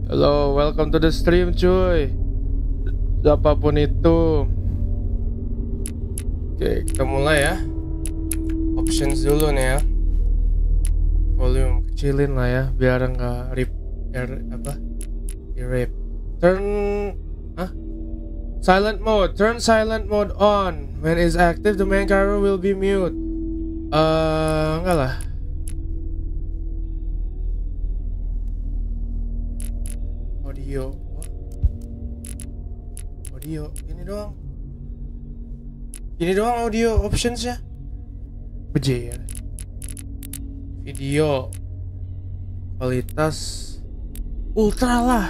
Halo, welcome to the stream cuy. Siapapun itu. Oke, kita mulai ya. Options dulu nih ya. Volume kecilin lah ya, biar nggak rip di-rip. Silent mode. Turn silent mode on. When it's active, the main character will be mute. Enggak lah. Audio ini doang audio optionsnya. Bejir. Video kualitas ultra lah.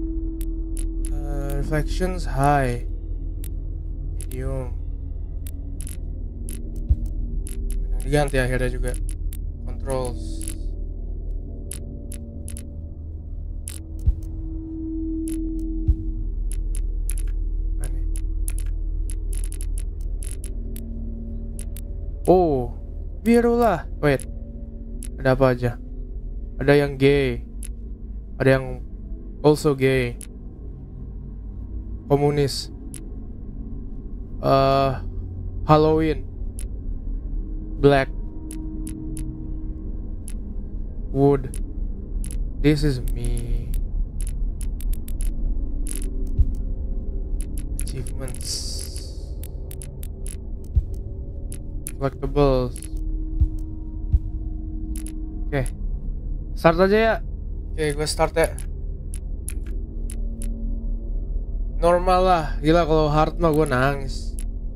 Reflections high, medium. Diganti akhirnya juga. Controls. Oh, biru lah. Wait, ada apa aja? Ada yang gay, ada yang also gay, komunis, Halloween, black, wood. This is me. Achievements. Collectibles. Oke, start aja ya. Oke, gue start ya. Normal lah, gila kalau hard mah gue nangis.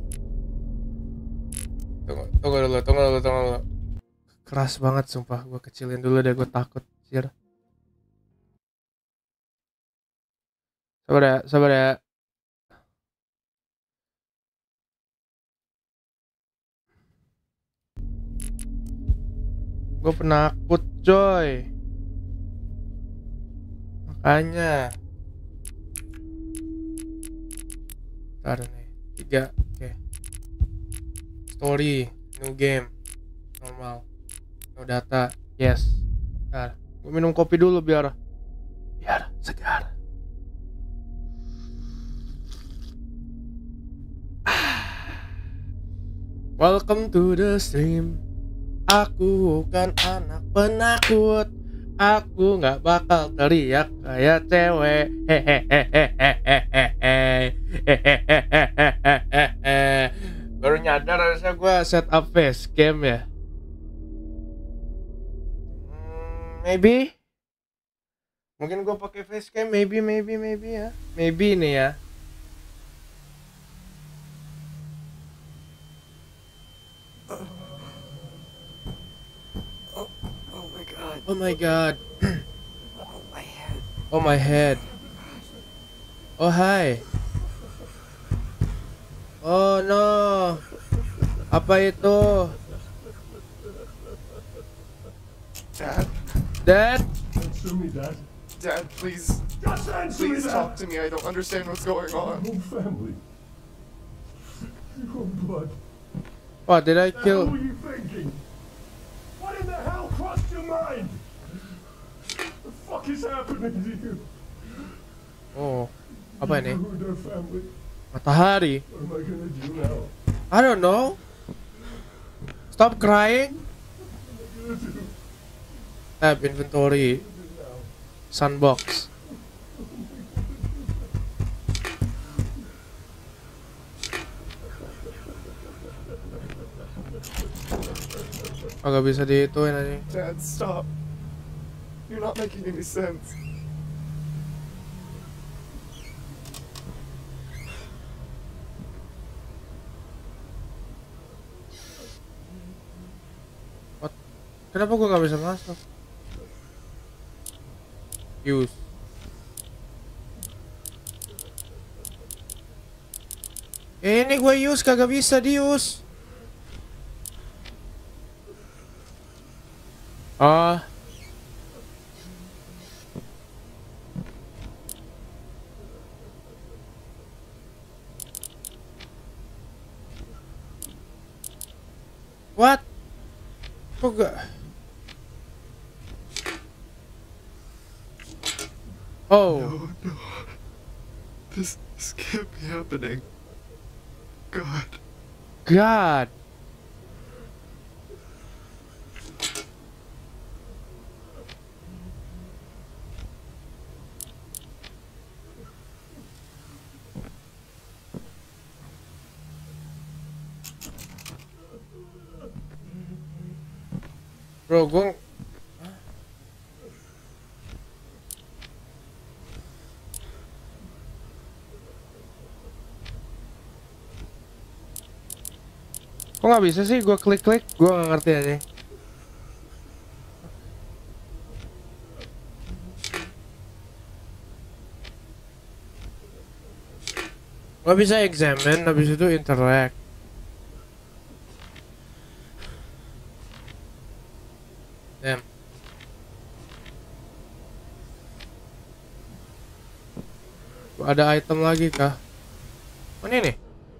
Tunggu dulu. Keras banget sumpah, gue kecilin dulu deh, gue takut. Sabar ya. Gue penakut coy, makanya. Ntar nih 3. Oke. Story, new game, normal, no data, yes. Ntar gue minum kopi dulu biar segar. Welcome to the stream. Aku bukan anak penakut. Aku nggak bakal teriak kayak cewek. Baru nyadar harusnya gue setup facecam ya. Maybe. Mungkin gue pakai facecam. Maybe ya. Maybe nih ya. Oh my god. Oh my head. Oh hi. Oh no. Apa itu? Dad? Answer me, Dad. Dad, please. Just answer me, Please Dad. talk to me. I don't understand what's going on. Your whole family. Your blood. What did I What kill? were you thinking? What in the hell crossed your mind? The fuck is happening to you? Oh, apa ini? You ruined our family. Matahari. What am I gonna do now? I don't know. Stop crying. What am I gonna do? Tab inventory. Sunbox. Agak bisa dihituin aja. Dad, stop. You're not making any sense. What? Kenapa gua nggak bisa masuk? Use. Ini gue use kagak bisa di-use. Ah. What? Kok gak? Oh. No. This can't be happening. God. God. Bro, gue kok nggak bisa sih gue klik-klik? Gue nggak ngerti aja. Gue bisa examine, habis itu interact. Damn. Ada item lagi kah? Mana ini?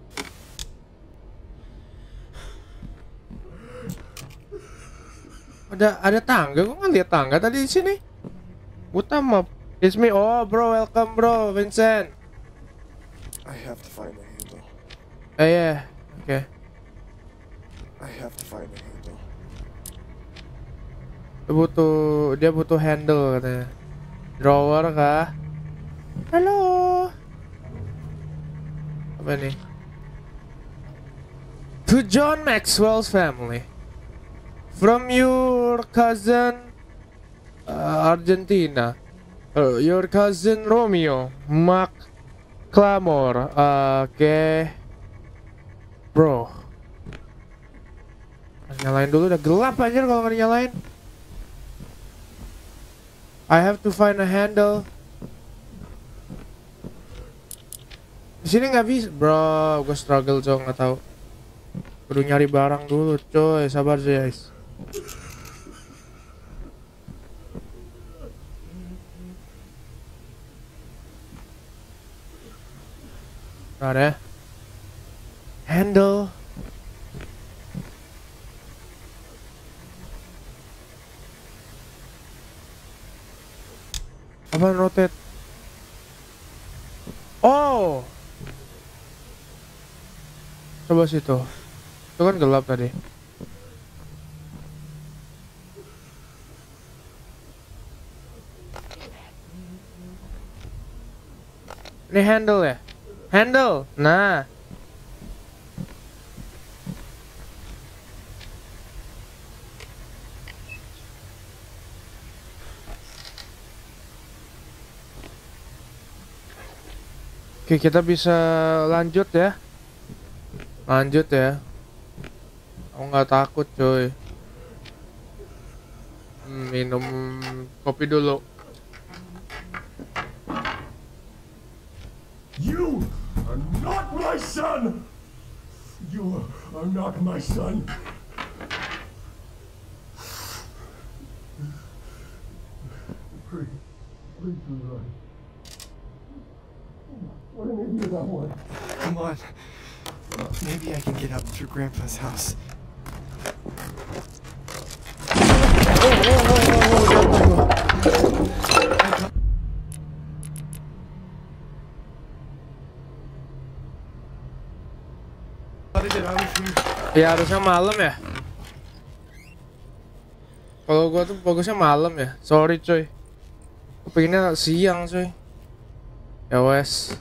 Ada tangga, gue nggak lihat tangga tadi di sini. Utama, it's me. Oh bro, welcome bro, Vincent. I have to find a handle. Yeah, okay. I have to find a handle. Dia butuh handle katanya. Drawer kah? Halo. Apa nih? To John Maxwell's family. From your cousin Argentina, your cousin Romeo McClamore. Oke, bro. Nyalain dulu, udah gelap aja kalau nggak nyalain. I have to find a handle. Di sini nggak bisa, bro. Gue struggle coy, nggak tahu. Kudu nyari barang dulu, coy. Sabar guys. Ada handle. Apa rotate? Oh, coba situ. Itu kan gelap tadi. Ini handle ya? Handle. Nah. Oke, kita bisa lanjut ya. Lanjut ya. Aku nggak takut, coy. Minum kopi dulu. You are not my son! You are not my son! Please do run. What an idiot that was. Come on. Maybe I can get up through Grandpa's house. Gotta get out of here. Ya harusnya malam ya. Kalau gua tuh bagusnya malam ya. Sorry coy. Aku pengennya siang coy. Ya wes.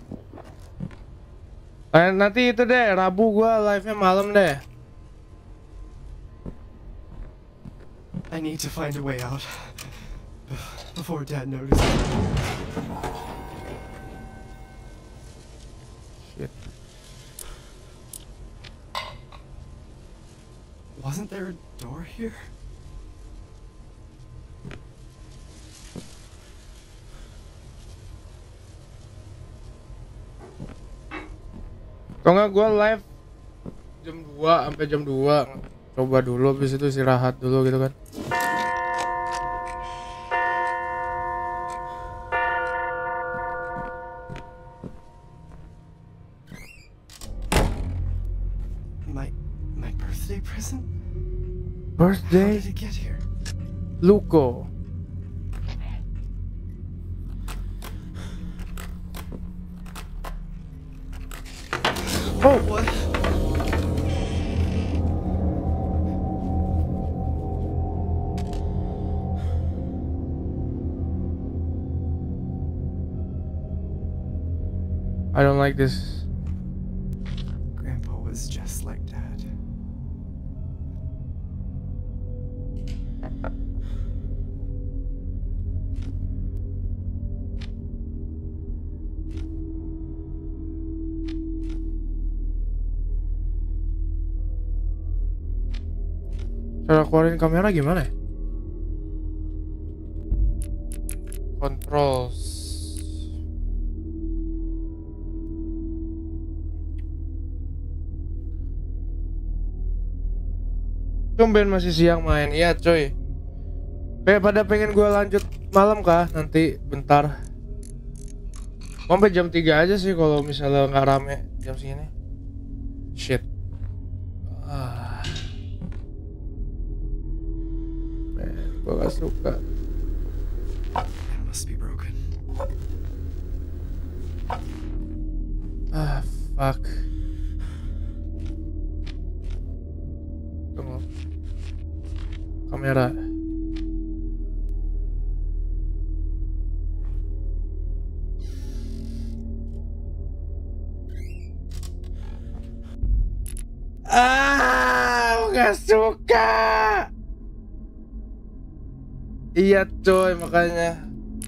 Nanti itu deh, Rabu gua live-nya malam deh. I need to find a way out before Dad notices. Shit. Wasn't there a door here? Kalau nggak gue live jam 2 sampai jam 2. Coba dulu, habis itu istirahat dulu gitu kan. My birthday present? How Birthday did it get here? Luko. Oh. What? I don't like this. Grandpa was just like Dad. Cara keluarin kamera gimana ya? Controls. Tumben masih siang main. Iya coy. Pada pengen gue lanjut malam kah? Nanti bentar. Sampai jam 3 aja sih kalau misalnya nggak rame jam segini. Shit. Gue gak suka. It must be broken. Fuck. Tunggu. Kamera. Gak suka. Iya coy, makanya.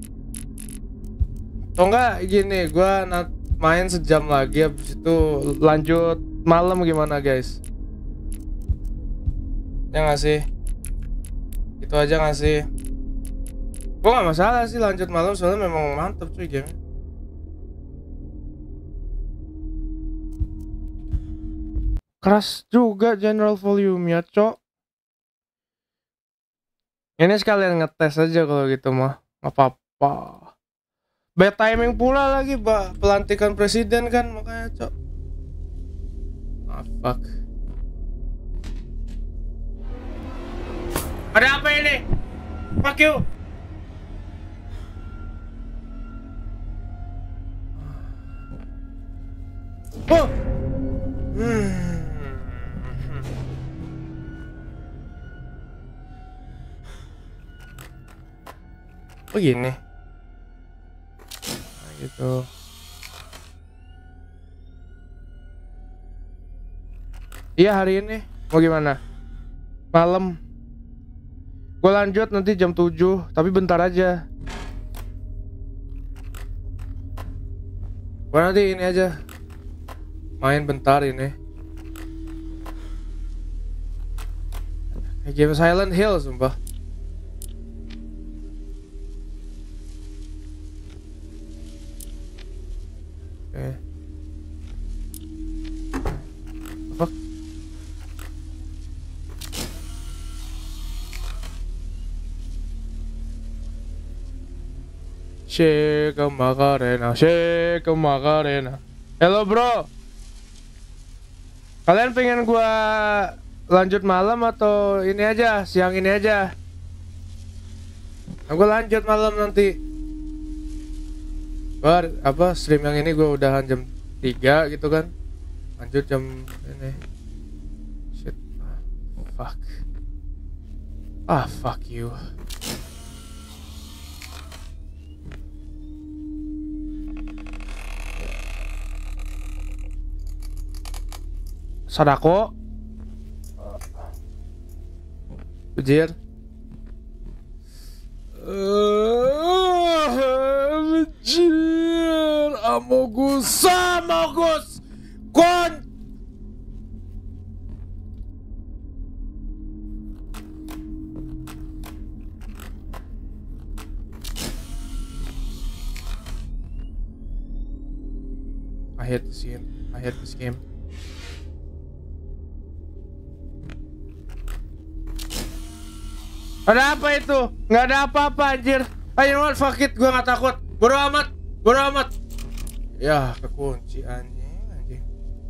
Atau enggak gini, gua main sejam lagi habis itu lanjut malam gimana guys? Ya nggak sih? Itu aja nggak sih? Gua nggak masalah sih lanjut malam soalnya memang mantep cuy game. Keras juga general volume ya cok. Ini sekalian ngetes aja kalau gitu mah, nggak apa-apa. Bad timing pula lagi, pelantikan presiden kan makanya cok. Fuck. Ada apa ini? Fuck you. Oh. Oh gini. Nah, gitu. Iya hari ini mau gimana? Malam. Gue lanjut nanti jam 7, tapi bentar aja. Gue nanti ini aja. Main bentar ini. Kayak game Silent Hill sumpah. Apa? Shake Macarena, shake Macarena. Hello bro. Kalian pengen gua lanjut malam atau ini aja, siang ini aja? Nah, gua lanjut malam nanti. Apa stream yang ini gue udahan jam 3 gitu kan, lanjut jam ini. Shit. Fuck. Fuck you. Sadako Bejir. Bejir. Amogus Kon. I hate this game. I hate this game. Ada apa itu? Nggak ada apa-apa anjir. Ayo fuck it, gua nggak takut. Bodo amat. Ya kekunci anjing.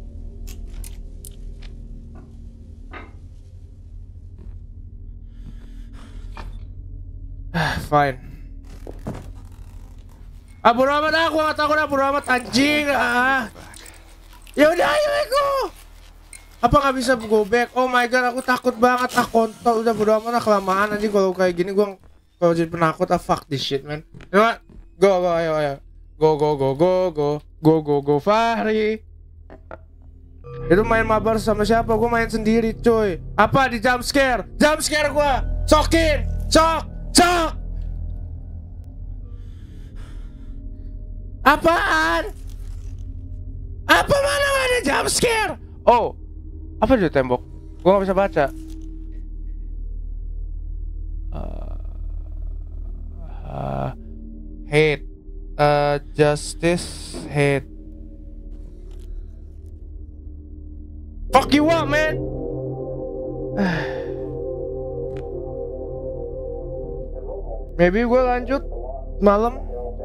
Fine. Bodo amat, gua nggak takut, bodo amat anjing. Ya udah, ayo Eko. Apa nggak bisa go back? Oh my god, aku takut banget. Ah kontol, udah bodo amat, kelamaan aja kalau kayak gini. Gua kalau jadi penakut, fuck this shit man. You know what? Go, ayo. Go, Fahri. Itu main mabar sama siapa? Gue main sendiri cuy. Apa di jump scare? Jump scare gue. Sokin. Sok. Apaan? Apa mana ada jump scare? Oh, apa di tembok? Gue gak bisa baca. Hate. Justice. Hate. Fuck you up, man. Maybe gue lanjut malam.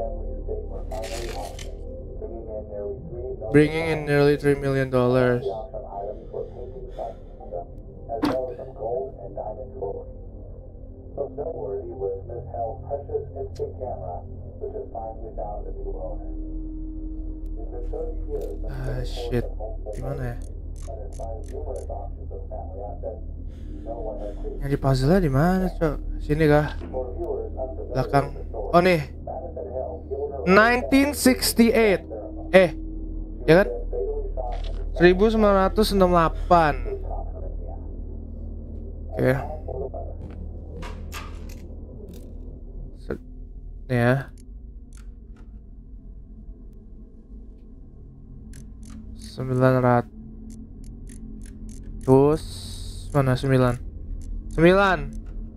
Bringing in nearly $3 million. Shit. Gimana ya? Yang di puzzle-nya di mana, Cok? Sini kah? Belakang. Oh nih. 1968. Ya kan? 1968. Oke. Nih ya. 900. Mana 9? 9.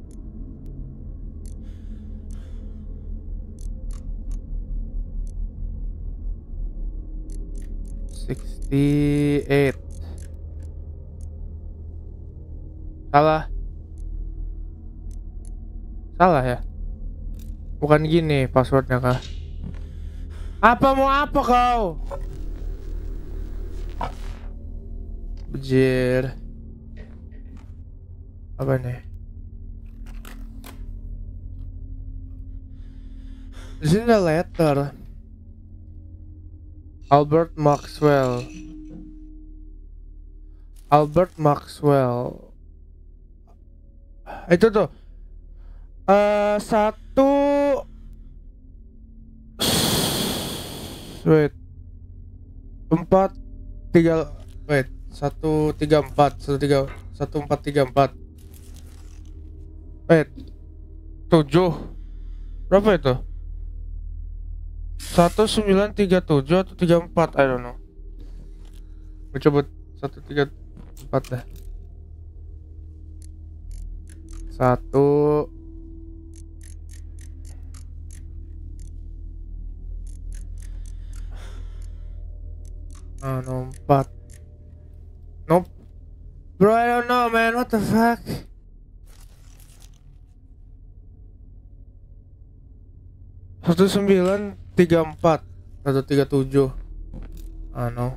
Salah ya? Bukan gini passwordnya kah? Mau apa kau? Bejir. Apa nih? Di sini ada letter. Albert Maxwell. Itu tuh. Satu. Wait. 1434. 7. Berapa itu? 1937 atau 34, I don't know. Gue coba 134 dah. 1 4. Nope. Bro, I don't know man, what the fuck? Satu 934 atau 37. No.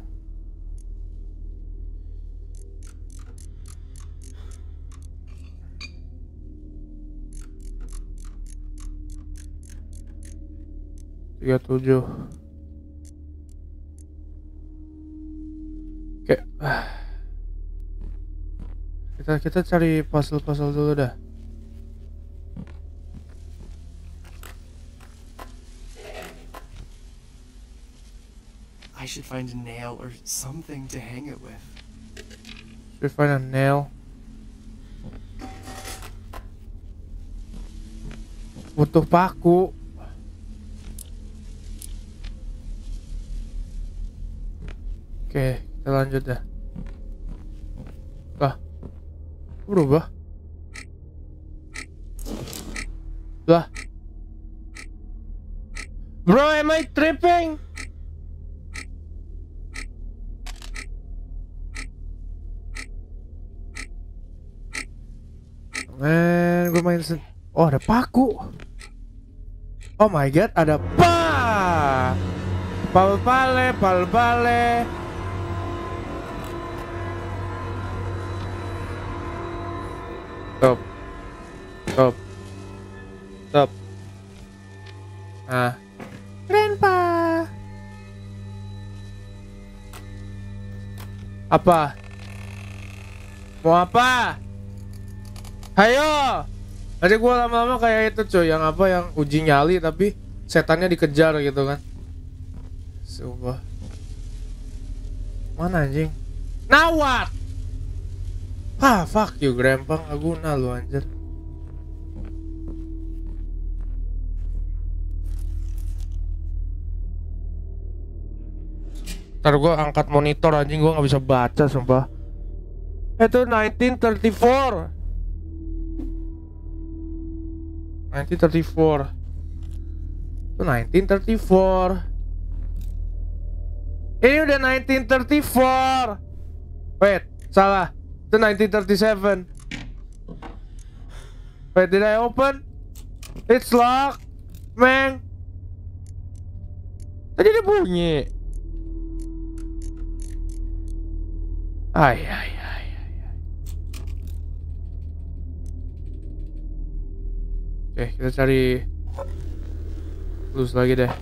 Tiga tujuh. Oke. Kita cari puzzle dulu dah. I should find a nail or something to hang it with. Should find a nail. Butuh paku. Oke, kita lanjut dah. Berubah. Lah. Bro, am I tripping? Gue main oh, ada paku. Oh my god, ada pal bale. Stop. Grandpa. Apa? Mau apa? Hayo! Nanti gue lama-lama kayak itu cuy, yang apa, yang uji nyali tapi setannya dikejar gitu kan. Sumpah. Mana anjing? Now what? Ah, fuck you, Grempang. Gak guna lu anjir. Ntar gue angkat monitor anjing, gue gak bisa baca sumpah. Itu 1934. 1934. Itu 1934. Ini udah 1934. Wait, salah. Itu 1937. Wait, did I open? It's locked, man. Tadi dia bunyi. Ay. Oke, kita cari clues lagi deh.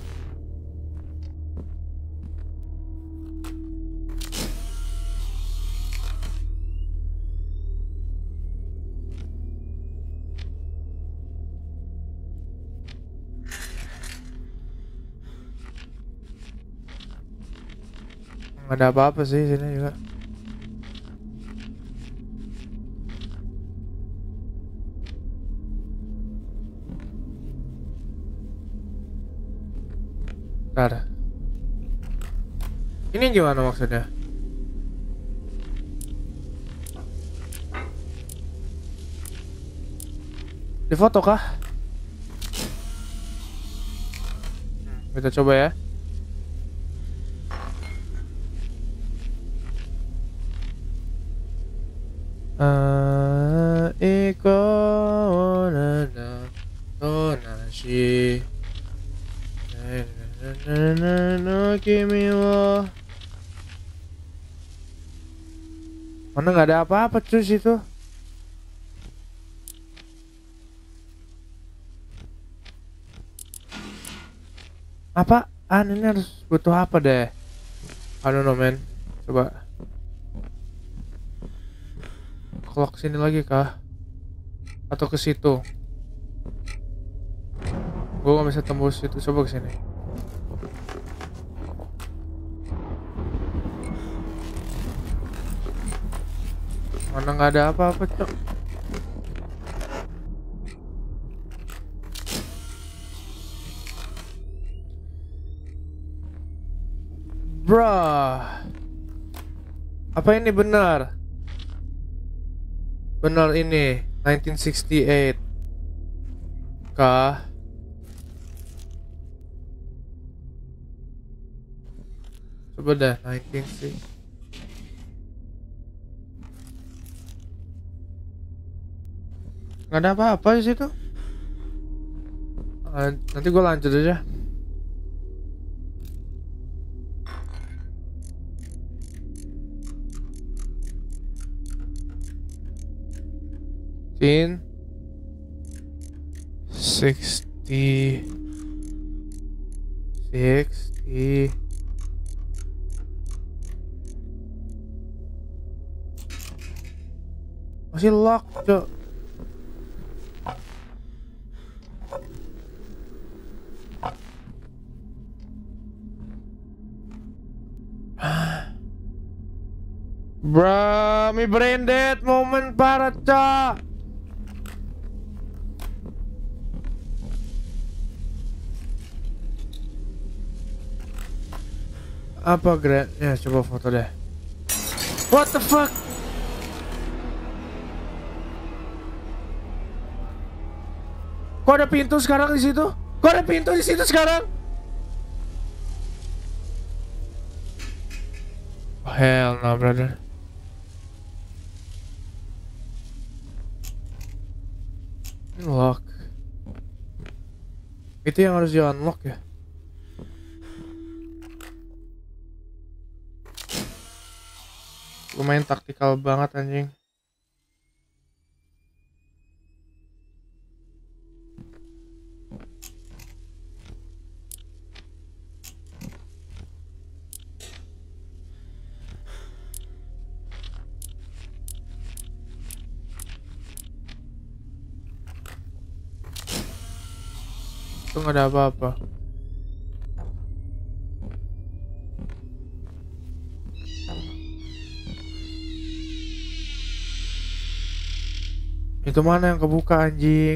Nggak ada apa-apa sih sini juga. Bentar. Ini gimana maksudnya? Di foto kah? Kita coba ya. Iko nana tonashi no kimi wo. Mana nggak ada apa-apa cuy situ. Apaan ini, harus butuh apa deh? I don't know man. Coba clock sini lagi kah? Atau ke situ? Gue gak bisa tembus situ. Coba ke sini. Mana nggak ada apa-apa cok. Bruh. Apa ini benar? Benar ini 1968 kah? Coba dah 1960. Nggak ada apa-apa di situ. Nanti gue lanjut aja. In 60 masih lock cok. Bro, mi brain dead moment para cok. Apa Grant? Ya coba foto deh. What the fuck? Kok ada pintu sekarang di situ? Kok ada pintu di situ sekarang? Oh, hell no, brother. Unlock. Itu yang harus di unlock ya? Lumayan taktikal banget anjing. Itu nggak ada apa-apa. Itu mana yang kebuka anjing?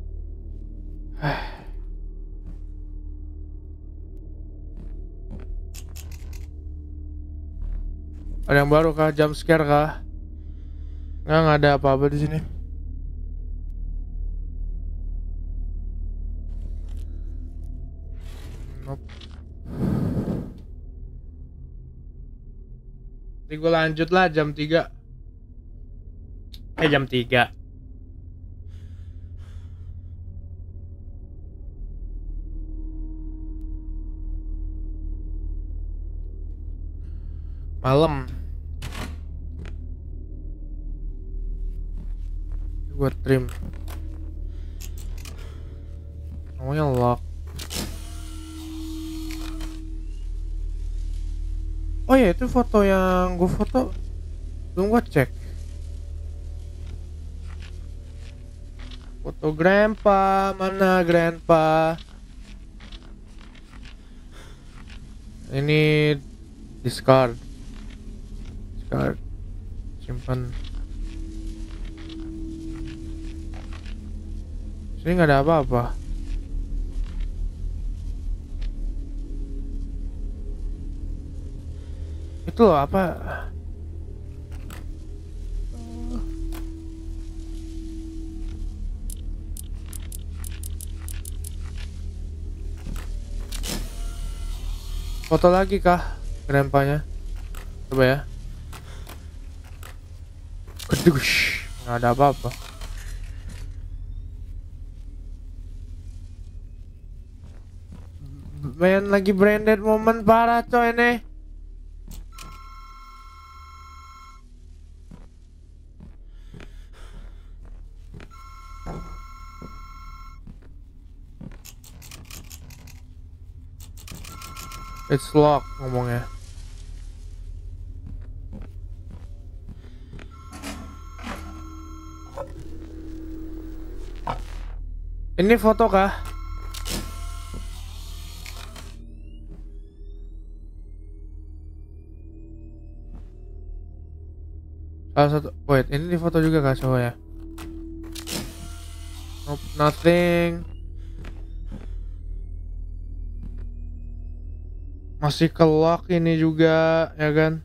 Ada yang baru kah? Jump scare kah? Nggak ada apa-apa di sini. Nope. Nanti gue lanjut lah jam 3. Jam 3. Malam. Gue trim. Namanya lock. Oh ya, itu foto yang gue foto. Belum gue cek. Foto grandpa, mana grandpa? Ini discard. Simpan. Sini nggak ada apa-apa. Itu loh apa? Foto lagi kah grandpanya? Coba ya. Kedush, nggak ada apa-apa. Main lagi branded moment parah coy nih. It's locked ngomongnya. Ini foto kah? Salah satu. Wait, ini di foto juga kah coba ya? Nope, nothing. Masih ke lock ini juga, ya kan?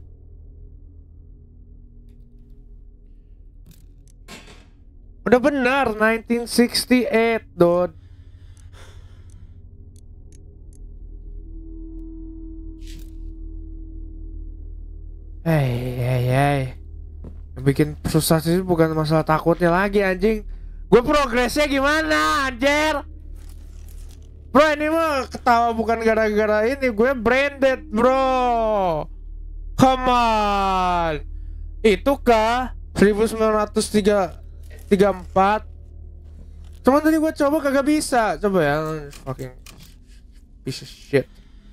Udah benar 1968, dude. Hey. Yang bikin susah sih bukan masalah takutnya lagi anjing. Gue progresnya gimana anjir? Bro, ini mah ketawa bukan gara-gara ini. Gue branded, bro. Come on. Itu kah 1934? Cuman tadi gue coba kagak bisa. Coba ya. Fucking piece of shit.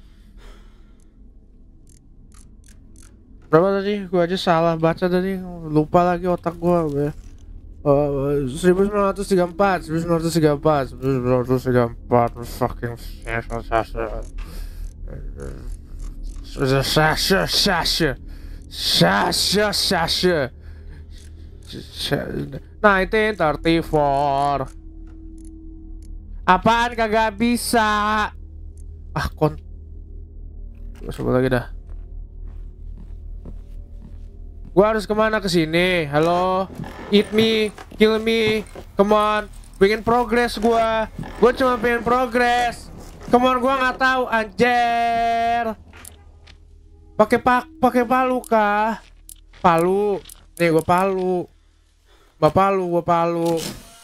Berapa tadi? Gue aja salah baca tadi. Lupa lagi otak gue. 1934 fucking Sasha 1934. Apaan kagak bisa? Coba lagi dah. Gua harus kemana kesini? Halo, eat me, kill me, come on, pengen progress gua cuma pengen progress. Come on, gua nggak tahu anjir. Pakai palu kah? Palu, nih gua palu, gua palu.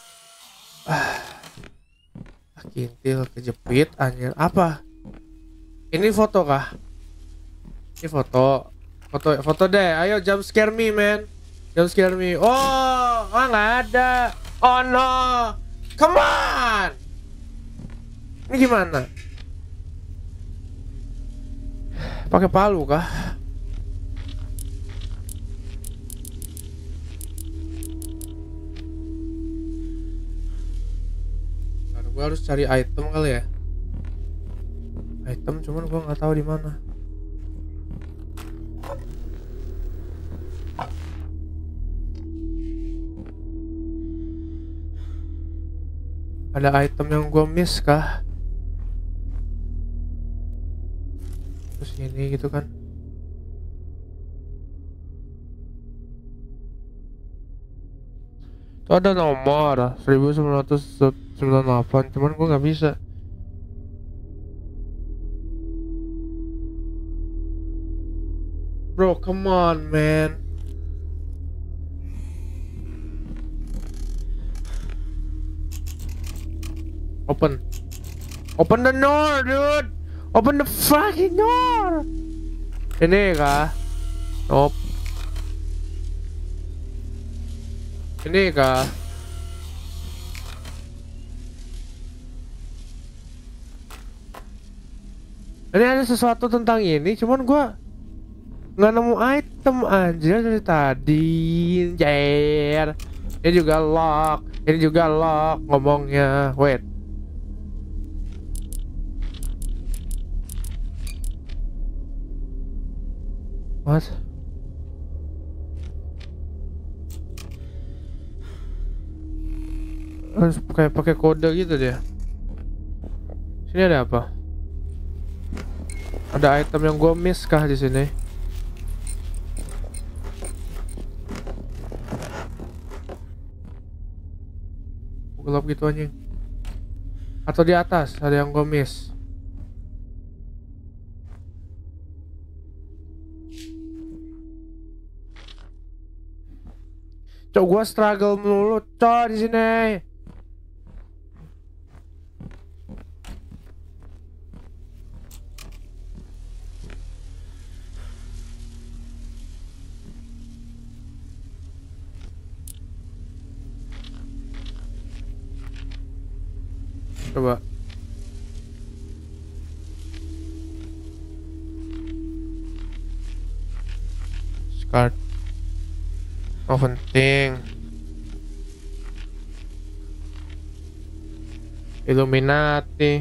Kintil kejepit anjir. Apa? Ini foto kah? Ini foto deh, ayo jump scare me man, jump scare me. Nggak ada. Oh no, come on. Ini gimana? Pakai palu kah? Gue harus cari item kali ya. item, cuman gua nggak tahu di mana. Ada item yang gua miss kah? Terus ini gitu kan. Itu ada nomor 1998, cuman gua nggak bisa. Bro, come on, man. Open. Open the door, dude. Open the fucking door. Ini kah? Nope. Ini kah? Ini ada sesuatu tentang ini, cuman gua nggak nemu item aja dari tadi. Jair. Ini juga lock. Ini juga lock ngomongnya. Wait. What? Harus pakai kode gitu dia. Sini ada apa? Ada item yang gue miss kah di sini? Gelap gitu anjing. Atau di atas ada yang gue miss. Cok, gua struggle melulu, cok, di sini. Coba. Card. Oh, penting. Illuminati.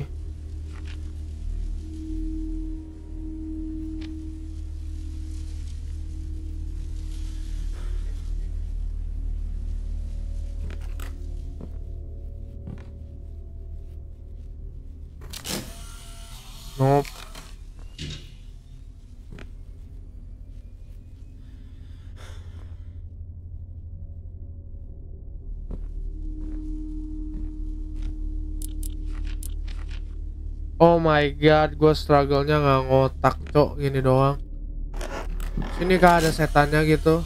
Nope. Oh my god, gue struggle-nya nggak ngotak, cok, gini doang. Sini kah ada setannya gitu?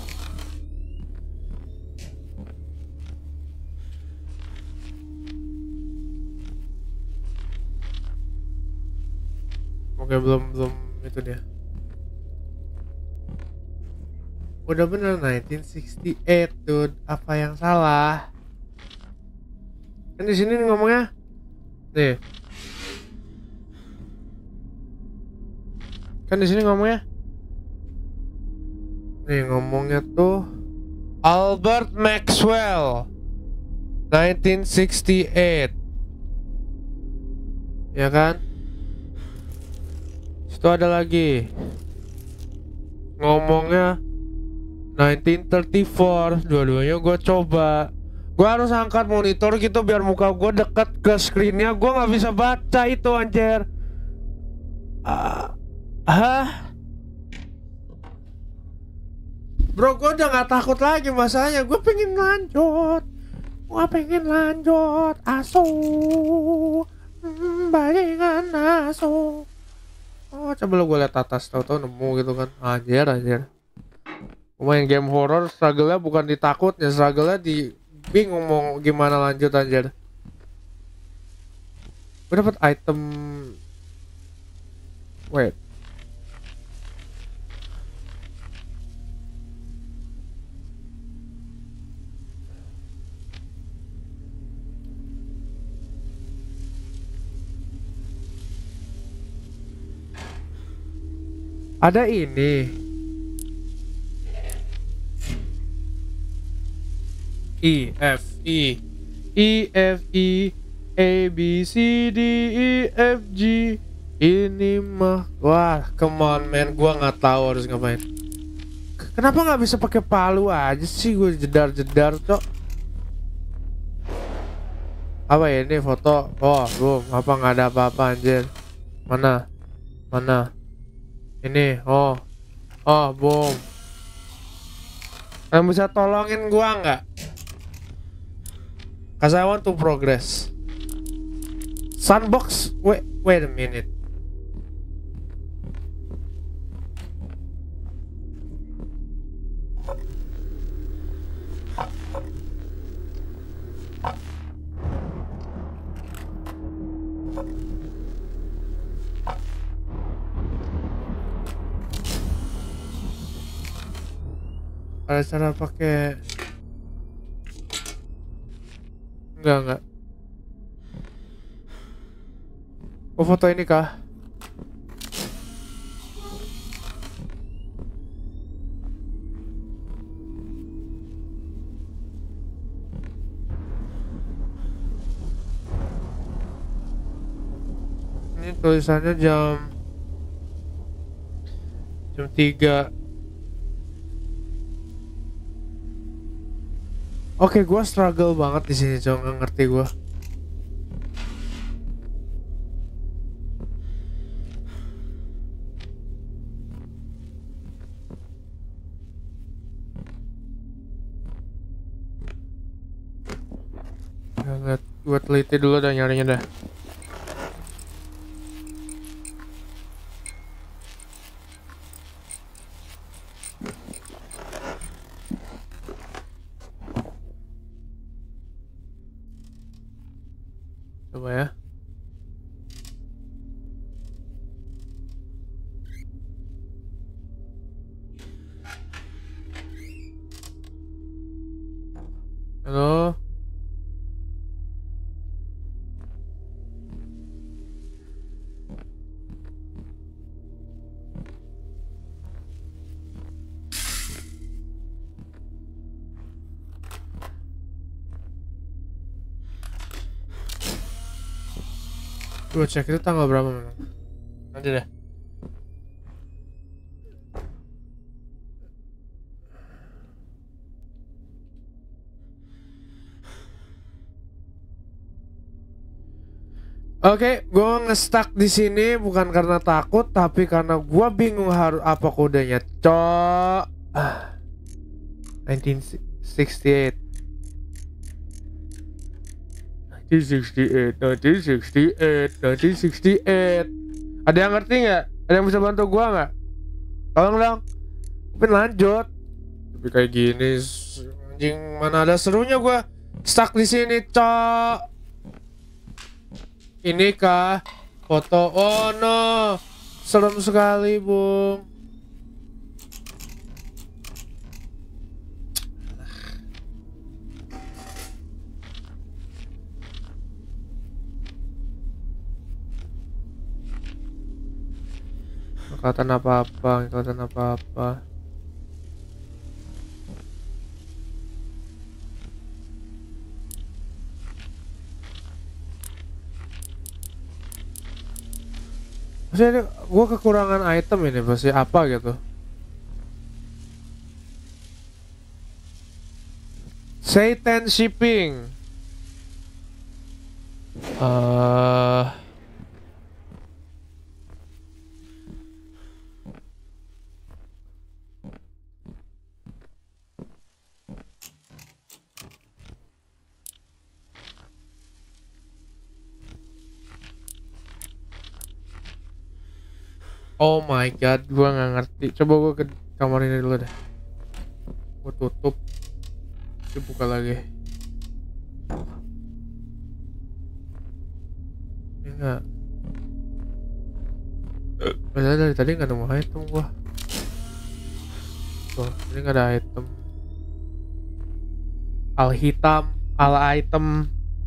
Oke, belum itu dia. Udah bener 1968, dude. Apa yang salah? Kan di sini ngomongnya, nih. Kan di sini ngomongnya, nih ngomongnya tuh Albert Maxwell 1968, ya kan? Itu ada lagi ngomongnya 1934. Dua-duanya gue coba. Gue harus angkat monitor gitu biar muka gue dekat ke screennya. Gue nggak bisa baca itu, anjir. Hah? Bro, gue udah gak takut lagi masalahnya. Gue pengen lanjut. Asu. Bayangan asu. Oh, coba lu gue liat atas, tahu-tahu nemu gitu kan. Anjir. Main game horror, struggle-nya bukan di takutnya, struggle-nya di bingung mau gimana lanjut, anjir. Gue dapet item. Wait. Ada ini. E F E A B C D E F G Ini mah, wah, come on man, gua nggak tahu harus ngapain. Kenapa nggak bisa pakai palu aja sih, gue jedar-jedar cok. Apa ya ini foto? Oh, boom, apa nggak ada apa-apa anjir? Mana? Mana? Ini, oh, boom. Kalian bisa tolongin gua nggak? Cause I want to progress. Sunbox, wait a minute. Ada cara pakai? Enggak. Oh, foto ini kah? Ini tulisannya jam 3. Oke, gua struggle banget di sini, coba nggak ngerti gua. Lihat, gua teliti dulu dah nyarinya dah. Coba ya. Halo. Gue cek itu tanggal berapa memang. Nanti deh. Oke, gue nge-stuck di sini bukan karena takut, tapi karena gue bingung harus apa kodenya. 1968. 1968. Ada yang ngerti nggak? Ada yang bisa bantu gua nggak? Tolong dong. Gue pengen lanjut. Tapi kayak gini, anjing, mana ada serunya gua stuck di sini, cok. Ini kah foto? Oh no, serem sekali, Bung. Kelihatan apa-apa. Maksudnya gue kekurangan item ini pasti apa gitu. Satan shipping. Oh my god, gua nggak ngerti. Coba gua ke kamar ini dulu deh. Gua tutup. Dibuka lagi. Ini enggak. Padahal dari tadi nggak nemu item gua. Tuh, ini nggak ada item. Al hitam, al item.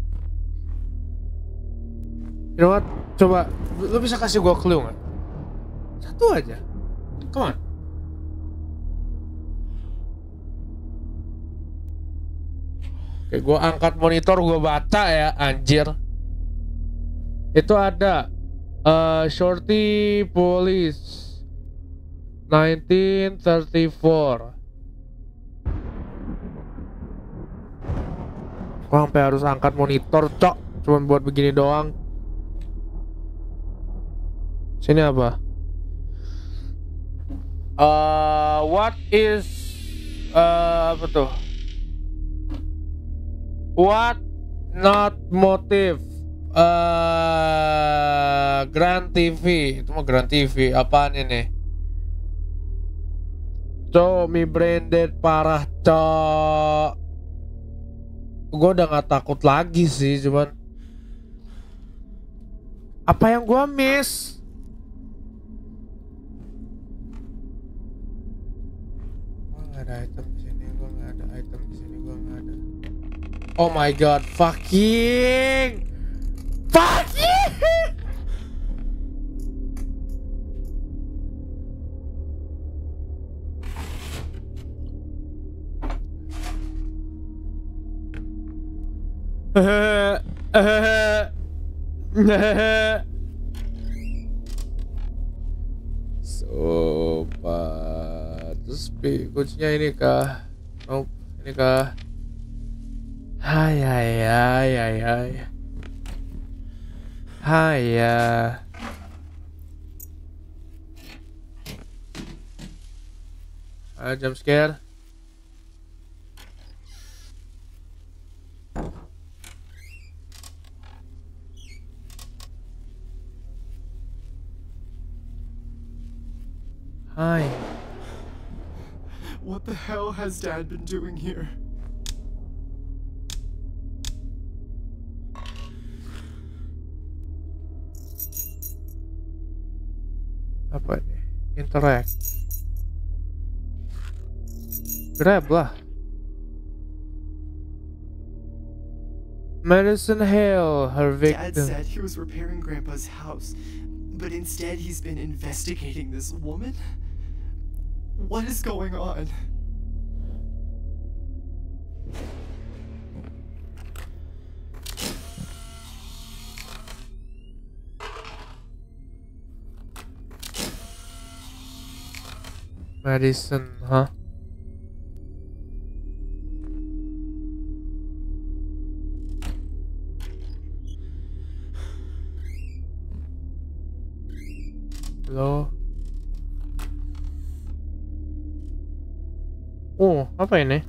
You know what? Coba, lu bisa kasih gua clue nggak? Satu aja. Come on. Oke, gue angkat monitor, gue baca ya, anjir. Itu ada Shorty Police 1934. Gua sampai harus angkat monitor, cok, cuman buat begini doang. Sini apa? What is apa tuh? What not motive? Grand TV. Itu mah Grand TV. Apaan ini? Cok, mi branded parah, cok. Gue udah gak takut lagi sih, cuman apa yang gue miss? Gue gak ada item di sini, gue gak ada item di sini, gue gak ada. Oh my god, fucking Sobat. Terus kuncinya ini kah? Nope, ini kah? Hai hai hai hai hai. Hai ya. Jump scare. Hi. What the hell has Dad been doing here? Apa ini? Interact. Grab lah. Madison Hale, her Dad victim. said he was repairing Grandpa's house, but instead he's been investigating this woman? What is going on? Madison, huh? Halo. Oh, apa ini?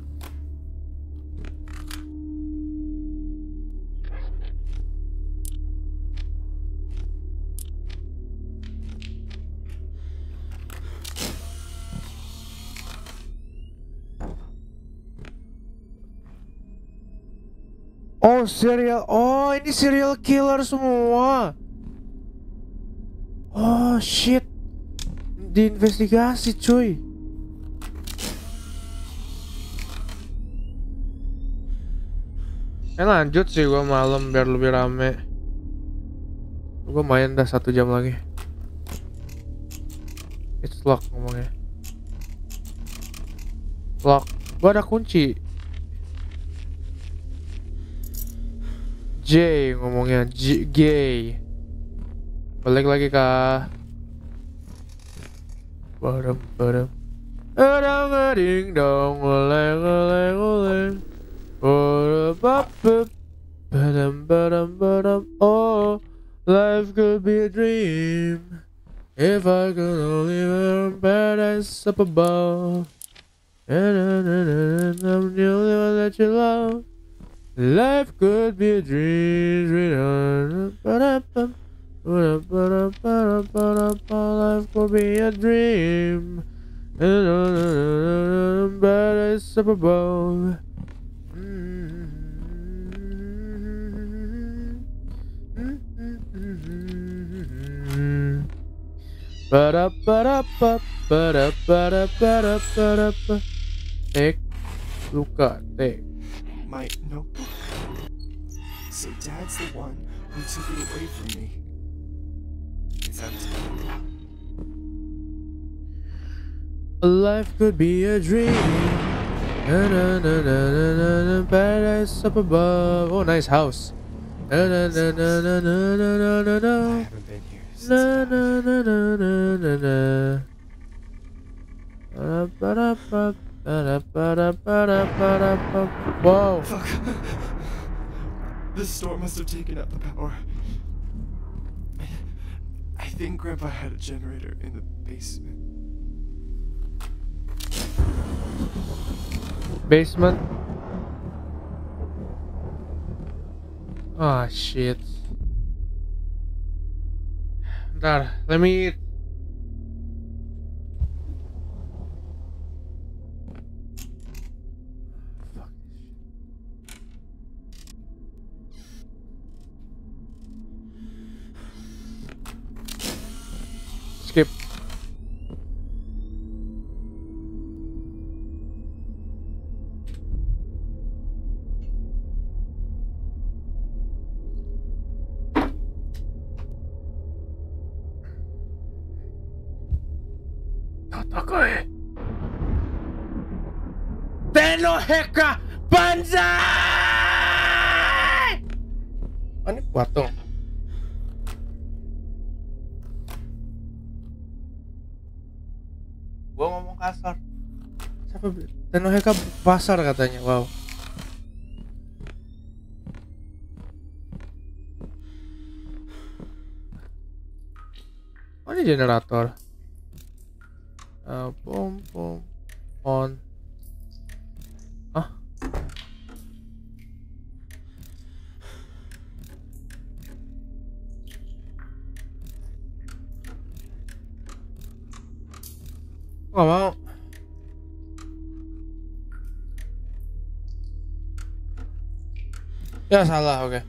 Oh, serial. Oh, ini serial killer semua. Oh, shit. Diinvestigasi, cuy. Lanjut sih gua malam biar lebih rame. Gua main dah 1 jam lagi. It's lock ngomongnya. Lock. Gua ada kunci. J ngomongnya. Gay. Balik lagi kah? Badam. Ding dong, oleng. Oh, life could be a dream if I could only wear paradise up above. I'm the only one that you love. Life could be a dream. Life could be a dream. Paradise up above. Take luka take. My notebook? So Dad's the one who took it away from me. Is that Life could be a dream. Paradise up above. Oh, nice house. I haven't been here since Na about na it. na na na na na. Ba-da-ba-da-ba, ba-da-ba-da-ba-da-ba-da-ba. Wow. Fuck. The storm must have taken out the power. I think Grandpa had a generator in the basement. Basement. Ah, shit. Bentar, let me eat. Fuck this shit. Skip. Tatakae. Tenoheka Banzai! Oh, ini patung. Gua ngomong kasar. Siapa? Tenoheka pasar katanya. Wow. Oh, ini generator. Pom pom on. Ah. Gak mau. Ya salah, oke.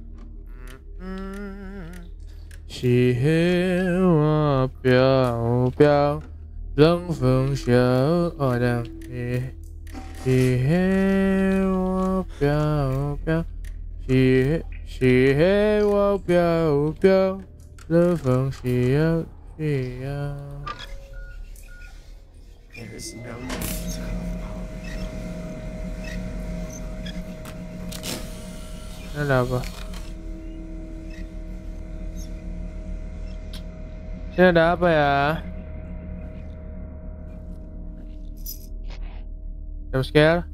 Xi wa biao biao,冷风小哦的，xi wa biao biao, xi wa biao biao, 冷风小小。 There is no need to cut off power. Ada apa? Ini ada apa ya? Jump scare?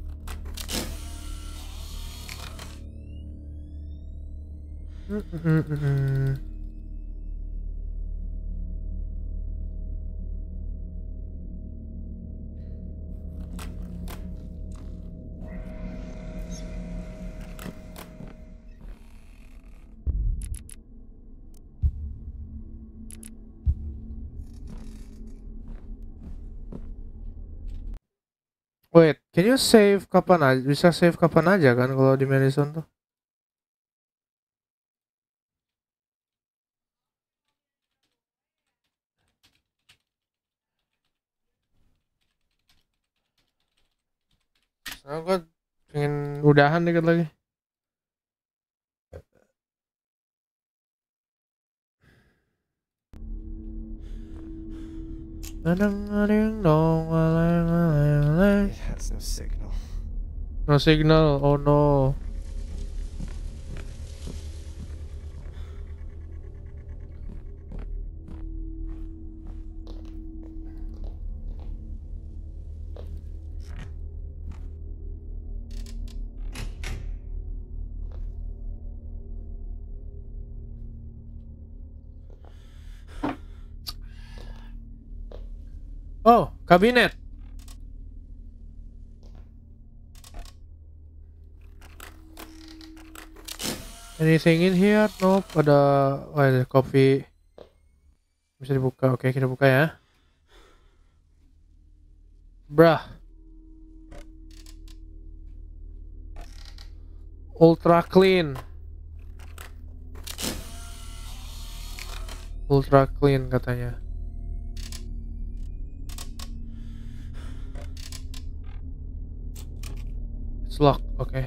Wait, can you save kapan aja? Bisa save kapan aja kan kalau di Madison tuh? Soalnya gue pengen udahan dikit lagi. It has no signal. No signal, oh no. Oh, kabinet. Anything in here? Nope. Ada, oh, ada kopi. Bisa dibuka. Oke, kita buka ya. Brah. Ultra clean. Ultra clean katanya. It's locked. Oke.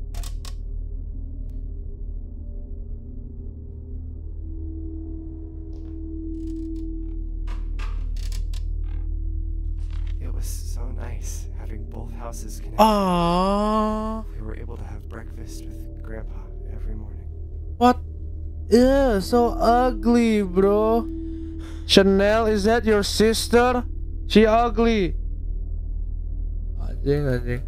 It was so nice having both houses connected. Ah, We were able to have breakfast with Grandpa every morning. what? Yeah, so ugly, bro. Chanel, is that your sister? She ugly. Anjing, anjing.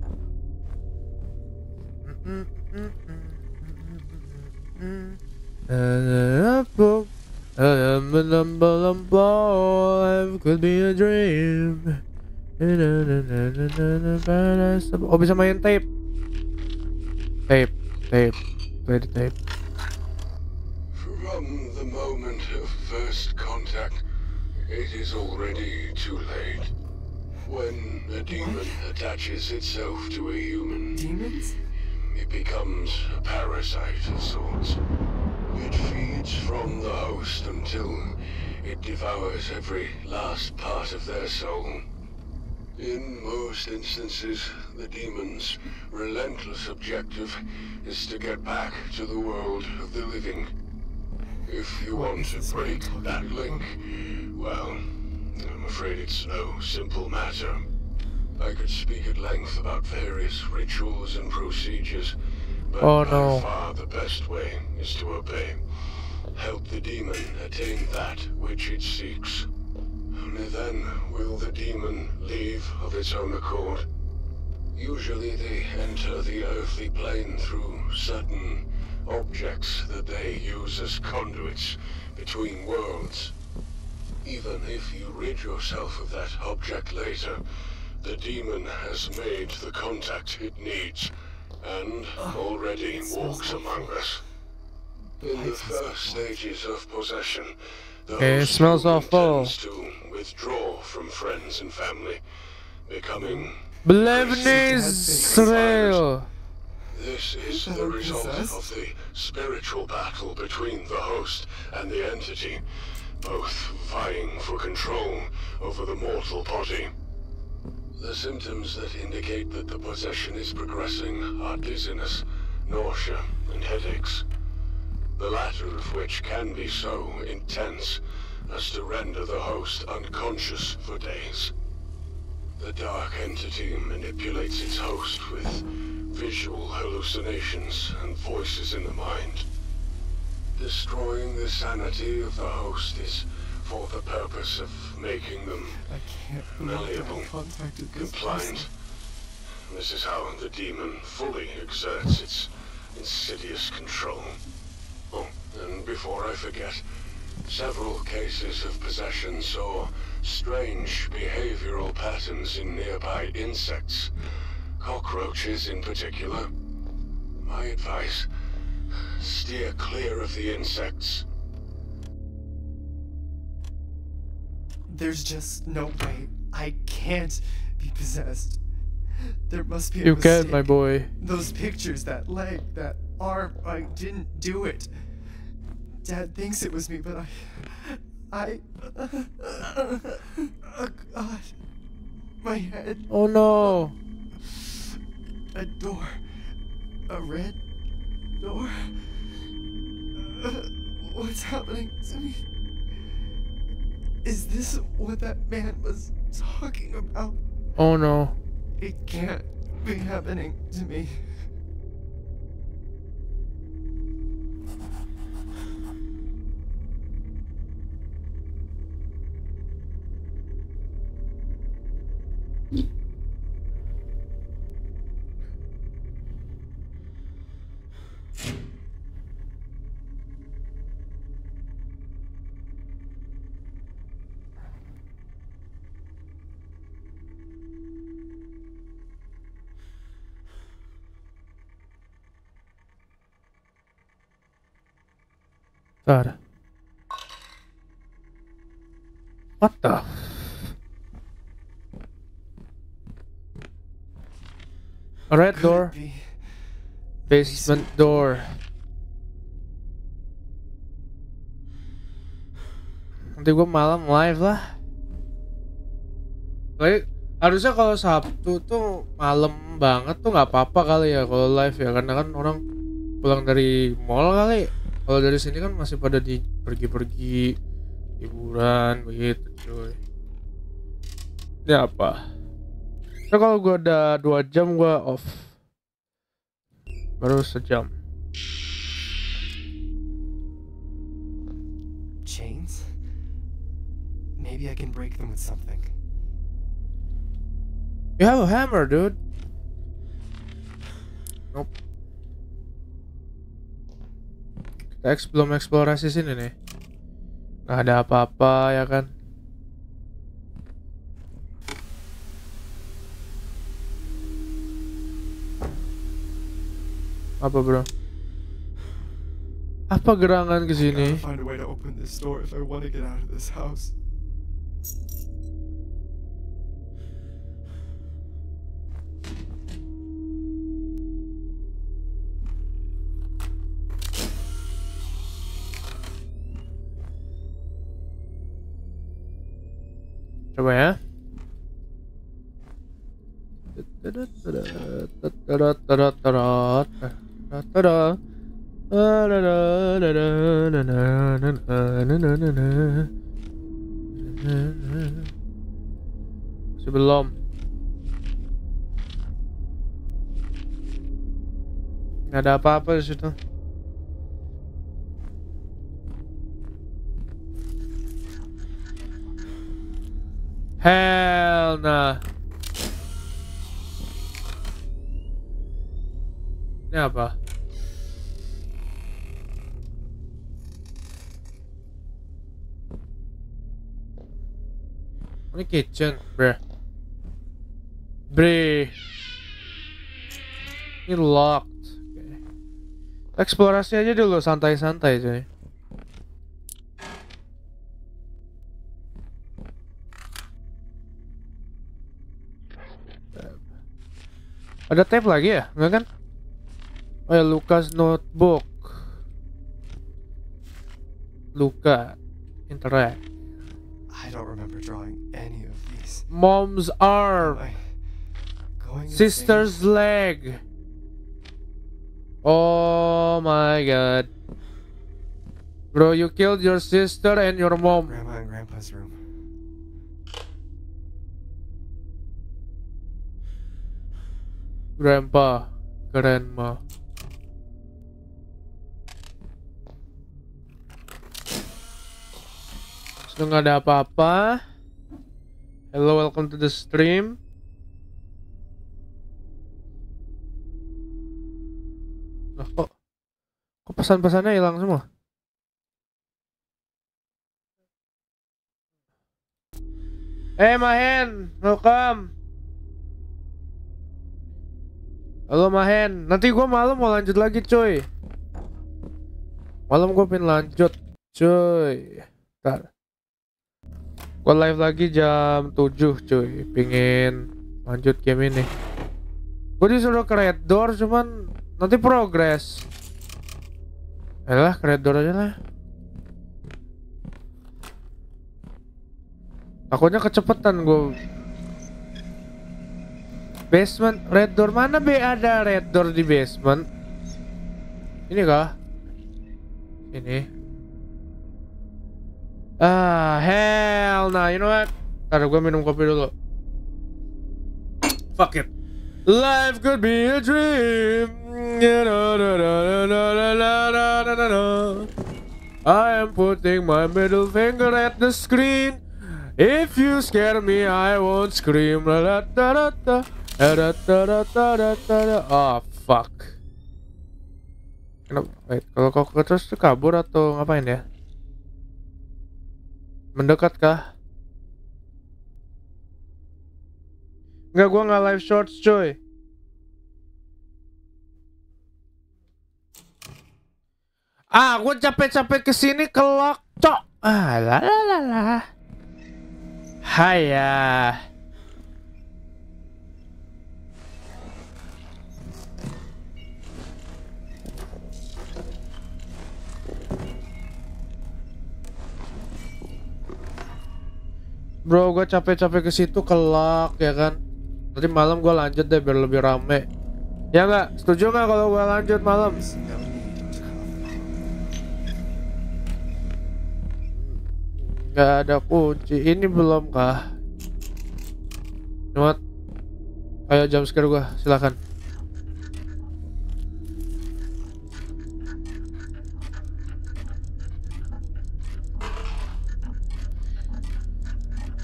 Life could be a dream. Oh, bisa main tape. Tape. Play the tape. From the moment of first contact, it is already too late. When a demon attaches itself to a human, Demons? it becomes a parasite of sorts. It feeds from the host until it devours every last part of their soul. In most instances, the demon's relentless objective is to get back to the world of the living. If you want to break that link, well, I'm afraid it's no simple matter. I could speak at length about various rituals and procedures, but Oh, by no. far the best way is to obey. Help the demon attain that which it seeks. Only then will the demon leave of its own accord. Usually they enter the earthly plane through certain objects that they use as conduits between worlds. Even if you rid yourself of that object later, the demon has made the contact it needs, and already walks among us. In the first stages of possession, the Okay, it host smells human awful. tends to withdraw from friends and family, becoming Believe Israel. This is the result of the spiritual battle between the host and the entity, both vying for control over the mortal body. The symptoms that indicate that the possession is progressing are dizziness, nausea, and headaches. The latter of which can be so intense as to render the host unconscious for days. The dark entity manipulates its host with visual hallucinations and voices in the mind. Destroying the sanity of the host is for the purpose of making them I can't believe that malleable, I contacted this compliant. person. This is how the demon fully exerts its insidious control. Oh, and before I forget, several cases of possession saw strange behavioral patterns in nearby insects, cockroaches in particular. My advice, steer clear of the insects. There's just no way. I can't be possessed. There must be a You can, mistake. my boy. Those pictures, that leg, that arm, I didn't do it. Dad thinks it was me, but oh God. My head, Oh no. a door, a red door. What's happening to me? Is this what that man was talking about? Oh no. It can't be happening to me. Bentar. What the? A red Could door. it be? Basement door. Nanti gua malam live lah. Harusnya kalau Sabtu tuh malam banget tuh nggak apa-apa kali ya kalau live ya, karena kan orang pulang dari mall kali. Kalau dari sini kan masih pada di pergi-pergi liburan begitu cuy. Ini apa? Nah, kalau gua udah 2 jam gua off. Baru sejam. Maybe I can break them with something. You have a hammer, dude. Nope. Kita belum eksplorasi sini nih. Nggak ada apa-apa ya kan? Apa bro? Apa gerangan ke sini? Gotta find a way to open this door if I want to get out of this house. Coba ya. Sebelum nggak ada apa-apa di situ. Hell nah. Ini apa? Ini kitchen, bruh. Ini locked. Okay. Eksplorasi aja dulu, santai-santai coy. Ada tape lagi ya? Enggak kan? Oh ya, Luka's notebook. Luka interact. I don't remember drawing any of these. Mom's arm. Am I going Sister's leg. Oh my god. Bro, you killed your sister and your insane? mom. Grandma and Grandpa's room. Grandpa, grandma. Sudah nggak ada apa-apa. Hello, welcome to the stream. Loh, kok pesan-pesannya hilang semua? Hey Mahen, welcome. Halo Mahen, nanti gua malam mau lanjut lagi cuy. Malam gua pengen lanjut cuy. Ntar gua live lagi jam 7 cuy. Pengen lanjut game ini. Gua disuruh ke Red Door cuman nanti progress. Ayolah ke Red Door aja lah. Takutnya kecepetan gua. Basement, Red Door mana be? Ada Red Door di basement. Ini kah? Ini. Ah, hell nah, you know what? Ntar gue minum kopi dulu. Fuck it. Life could be a dream. I am putting my middle finger at the screen. If you scare me, I won't scream. Oh fuck. Kenapa? Wait, kalau kau terus tuh kabur atau ngapain ya? Mendekat kah? Enggak, gua nggak live shorts coy. Ah, gua capek-capek kesini ke lock cok. Ah, lah. Haya. Bro, gue capek-capek ke situ kelak ya kan. Nanti malam gue lanjut deh biar lebih rame. Ya nggak? Setuju nggak kalau gue lanjut malam? Nggak ada kunci. Ini belum kah? Nuat. Ayo jam scare gue, silakan.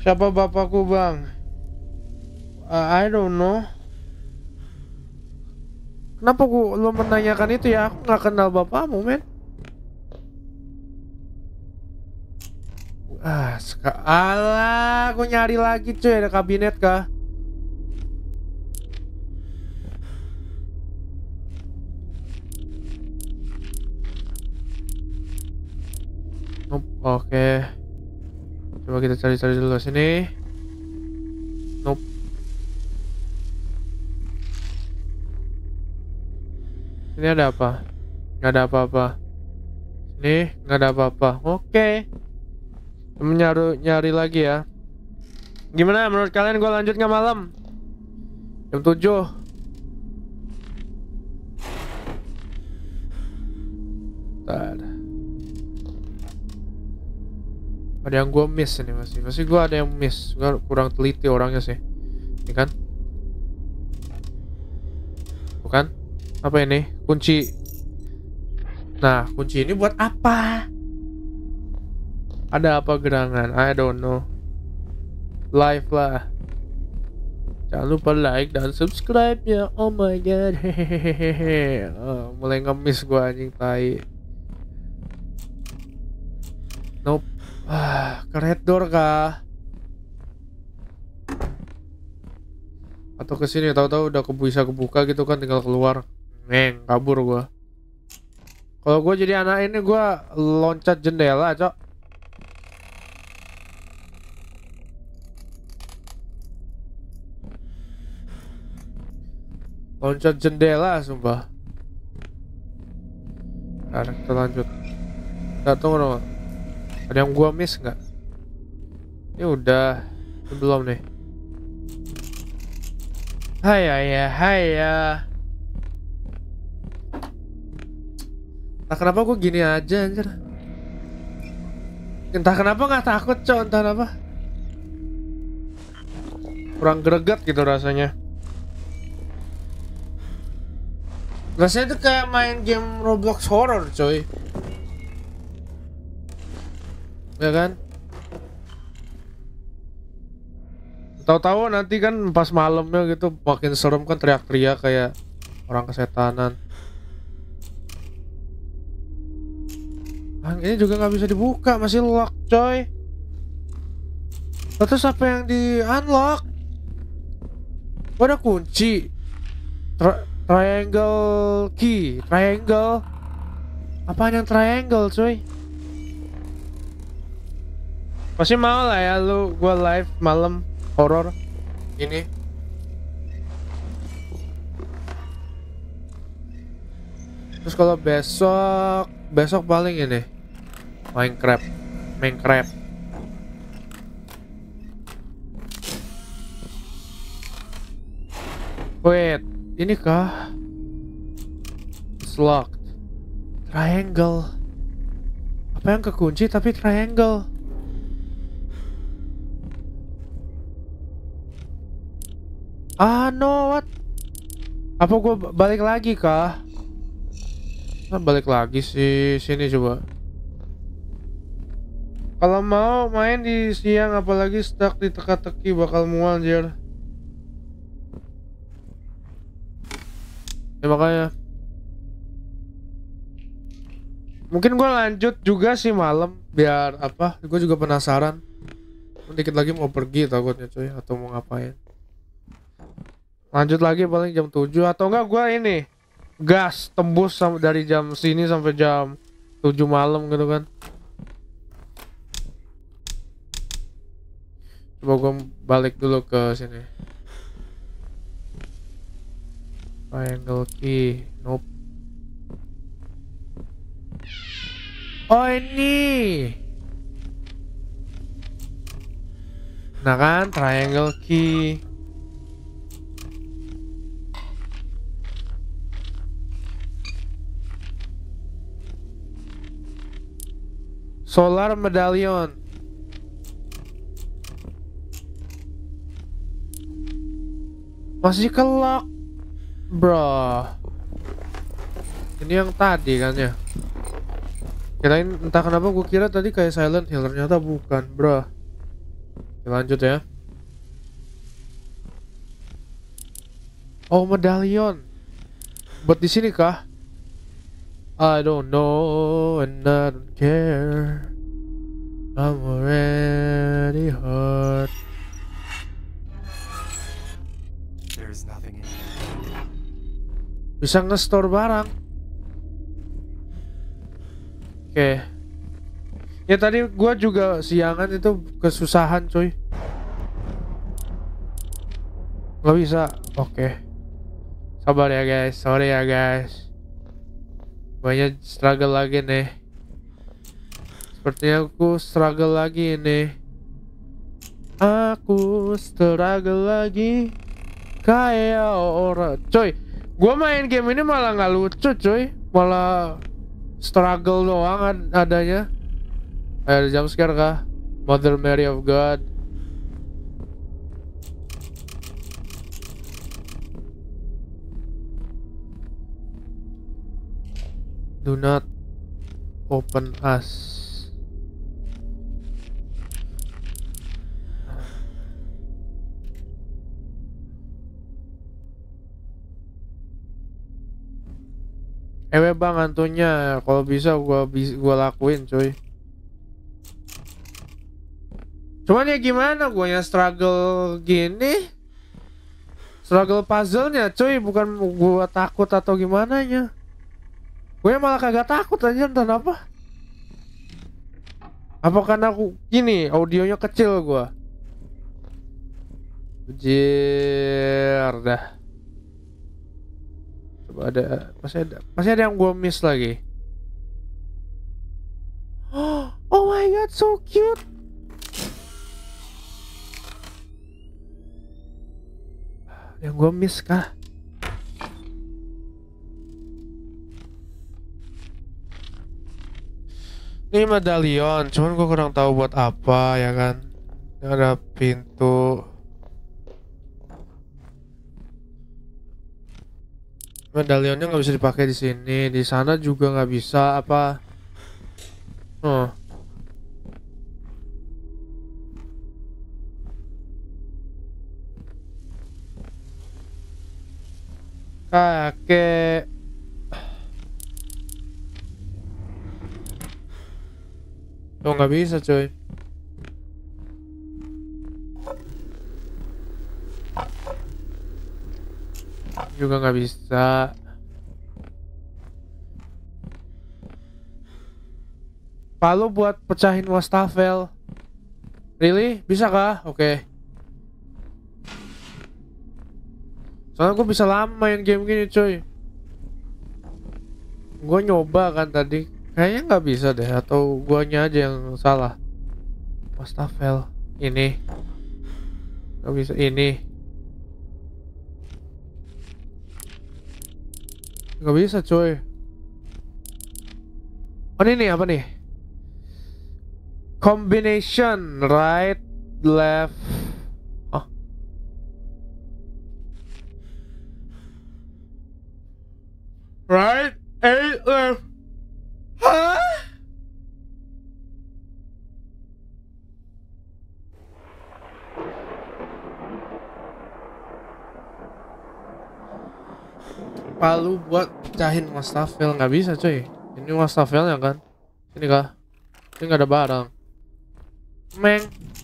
Siapa bapakku, Bang? I don't know. Kenapa lu menanyakan itu ya? Aku nggak kenal bapakmu, men. Alah, aku nyari lagi cuy, ada kabinet kah? Nope, oke. Coba kita cari-cari dulu sini. Nope. Ini ada apa? Nggak ada apa-apa. Sini nggak ada apa-apa. Oke. Nyari lagi ya. Gimana menurut kalian gue lanjut nggak malam? Jam 7. Bentar. Ada yang gue miss ini masih gue ada yang miss. Gue kurang teliti orangnya sih. Ini kan? Bukan? Apa ini? Kunci. Nah, kunci ini buat apa? Ada apa gerangan? I don't know. Live lah. Jangan lupa like dan subscribe ya. Oh my god. Hehehe. Mulai ngemis gua anjing tai. Nope. Ke red door kah? Atau ke sini tahu-tahu udah bisa kebuka gitu kan, tinggal keluar. Kabur gua. Kalau gua jadi anak ini gua loncat jendela, Cok. Loncat jendela, sumpah. Nah, kita lanjut. Tunggu dong. Ada yang gua miss nggak? Ini udah. Ini belum nih. Hai ya. Nah, kenapa gua gini aja anjir? Entah kenapa nggak takut, Cok. Entah kenapa. Kurang greget gitu rasanya. Rasanya tuh kayak main game Roblox horror, coy. Ya kan? Tahu-tahu nanti kan pas malamnya gitu makin serem kan, teriak-teriak kayak orang kesetanan. Ini juga nggak bisa dibuka, masih lock, coy. Terus apa yang di unlock? Ada kunci. Triangle key, triangle. Apaan yang triangle, coy? Pasti mau lah ya lu gua live malam horor ini. Terus kalau besok paling ini Minecraft. Wait, ini kah? It's locked. Triangle. Apa yang kekunci tapi triangle? No, what? Apa gue balik lagi kah? Balik lagi sih, sini coba. Kalau mau main di siang apalagi stuck di teka-teki bakal mual anjir. Ya makanya mungkin gue lanjut juga sih malam, biar apa, gue juga penasaran. Dikit lagi mau pergi takutnya coy, atau mau ngapain. Lanjut lagi paling jam 7 atau enggak gue ini gas tembus dari jam sini sampai jam 7 malam gitu kan. Coba gue balik dulu ke sini. Triangle key, nope. Oh ini. Nah kan, triangle key. Solar medallion. Masih kelak, bro. Ini yang tadi kan ya. Kirain, entah kenapa gue kira tadi kayak Silent Hill, ternyata bukan, bro. Oke, lanjut ya. Oh, medalion. Buat di sini kah? I don't know and I don't care. I'm already hurt. There's nothing in here. Bisa nge-store barang. Oke. Ya tadi gua juga siangan itu kesusahan cuy. Gak bisa. Oke. Sabar ya guys. Sorry ya guys. Banyak struggle lagi nih. Sepertinya aku struggle lagi nih. Aku struggle lagi. Kayak orang. Coy, gua main game ini malah nggak lucu coy. Malah struggle doang adanya. Ada jump scare kah? Mother Mary of God. Do not open us. Bang hantunya, kalau bisa gua lakuin cuy. Cuman ya gimana, gua yang struggle gini, struggle puzzle-nya cuy, bukan gua takut atau gimana nya. Gue malah kagak takut aja, entah apa. Apa karena aku gini audionya kecil gua. Anjir dah. Coba ada masih ada yang gua miss lagi. Oh my god, so cute. Yang gua miss kah? Ini medalion, cuman gue kurang tahu buat apa ya kan. Ini ada pintu. Medalionnya nggak bisa dipakai di sini, di sana juga nggak bisa apa? Oh. Kakek. Oh nggak bisa coy. Juga nggak bisa. Palu buat pecahin wastafel. Really? Bisa kah? Oke. Soalnya gue bisa lama main game gini coy. Gue nyoba kan tadi. Kayaknya nggak bisa deh, atau guanya aja yang salah. Wastafel ini nggak bisa, ini nggak bisa coy. Oh ini apa nih? Combination right left. Oh. Right 8 left. Hah? Palu buat pecahin wastafel nggak bisa cuy. Ini wastafelnya kan? Ini kah? Ini nggak ada barang. Meng.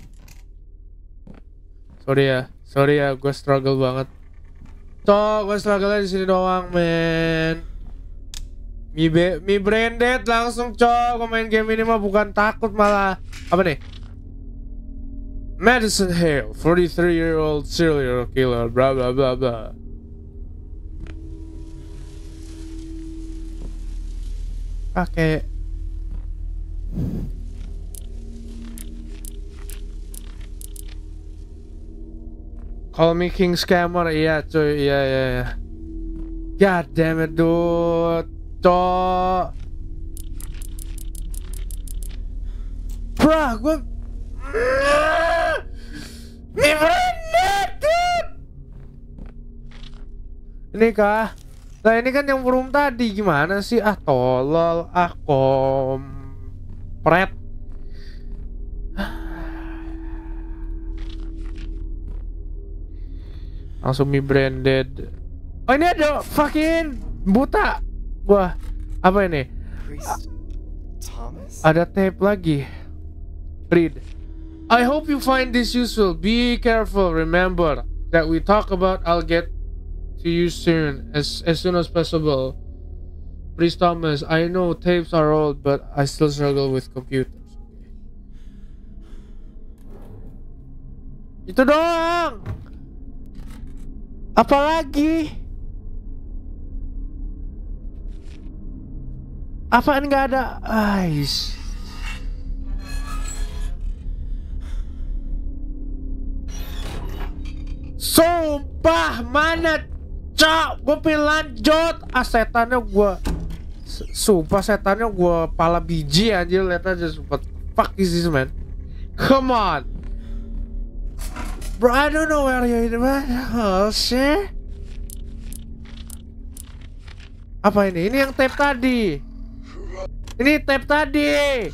Sorry ya, gue struggle banget. Gue struggle di sini doang, men. Mi branded langsung gue main game ini mah bukan takut malah apa nih? Madison Hale, 43-year-old serial killer, bla bla bla bla. Kakek. Call me King Scammer, iya cuy, iya. God damn it dude. Cok. Brah, gue ini kah? Nah ini kan yang room tadi gimana sih? Ah tolol, kompret. Langsung me branded. Oh ini ada fucking buta. Wah, apa ini? Priest Thomas? Ada tape lagi. Read. I hope you find this useful. Be careful. Remember that we talk about I'll get to you soon, as soon as possible. Priest Thomas, I know tapes are old, but I still struggle with computers. Itu doang. Apalagi? Apaan nggak ada? Ais. Sumpah mana cok, gue pengen lanjut. Setannya gue, sumpah setannya gue pala biji anjir, lihat aja sumpah. Fuck is this man? Come on, bro. I don't know where you are. Sih. Apa ini? Ini yang tape tadi. Ini tape tadi.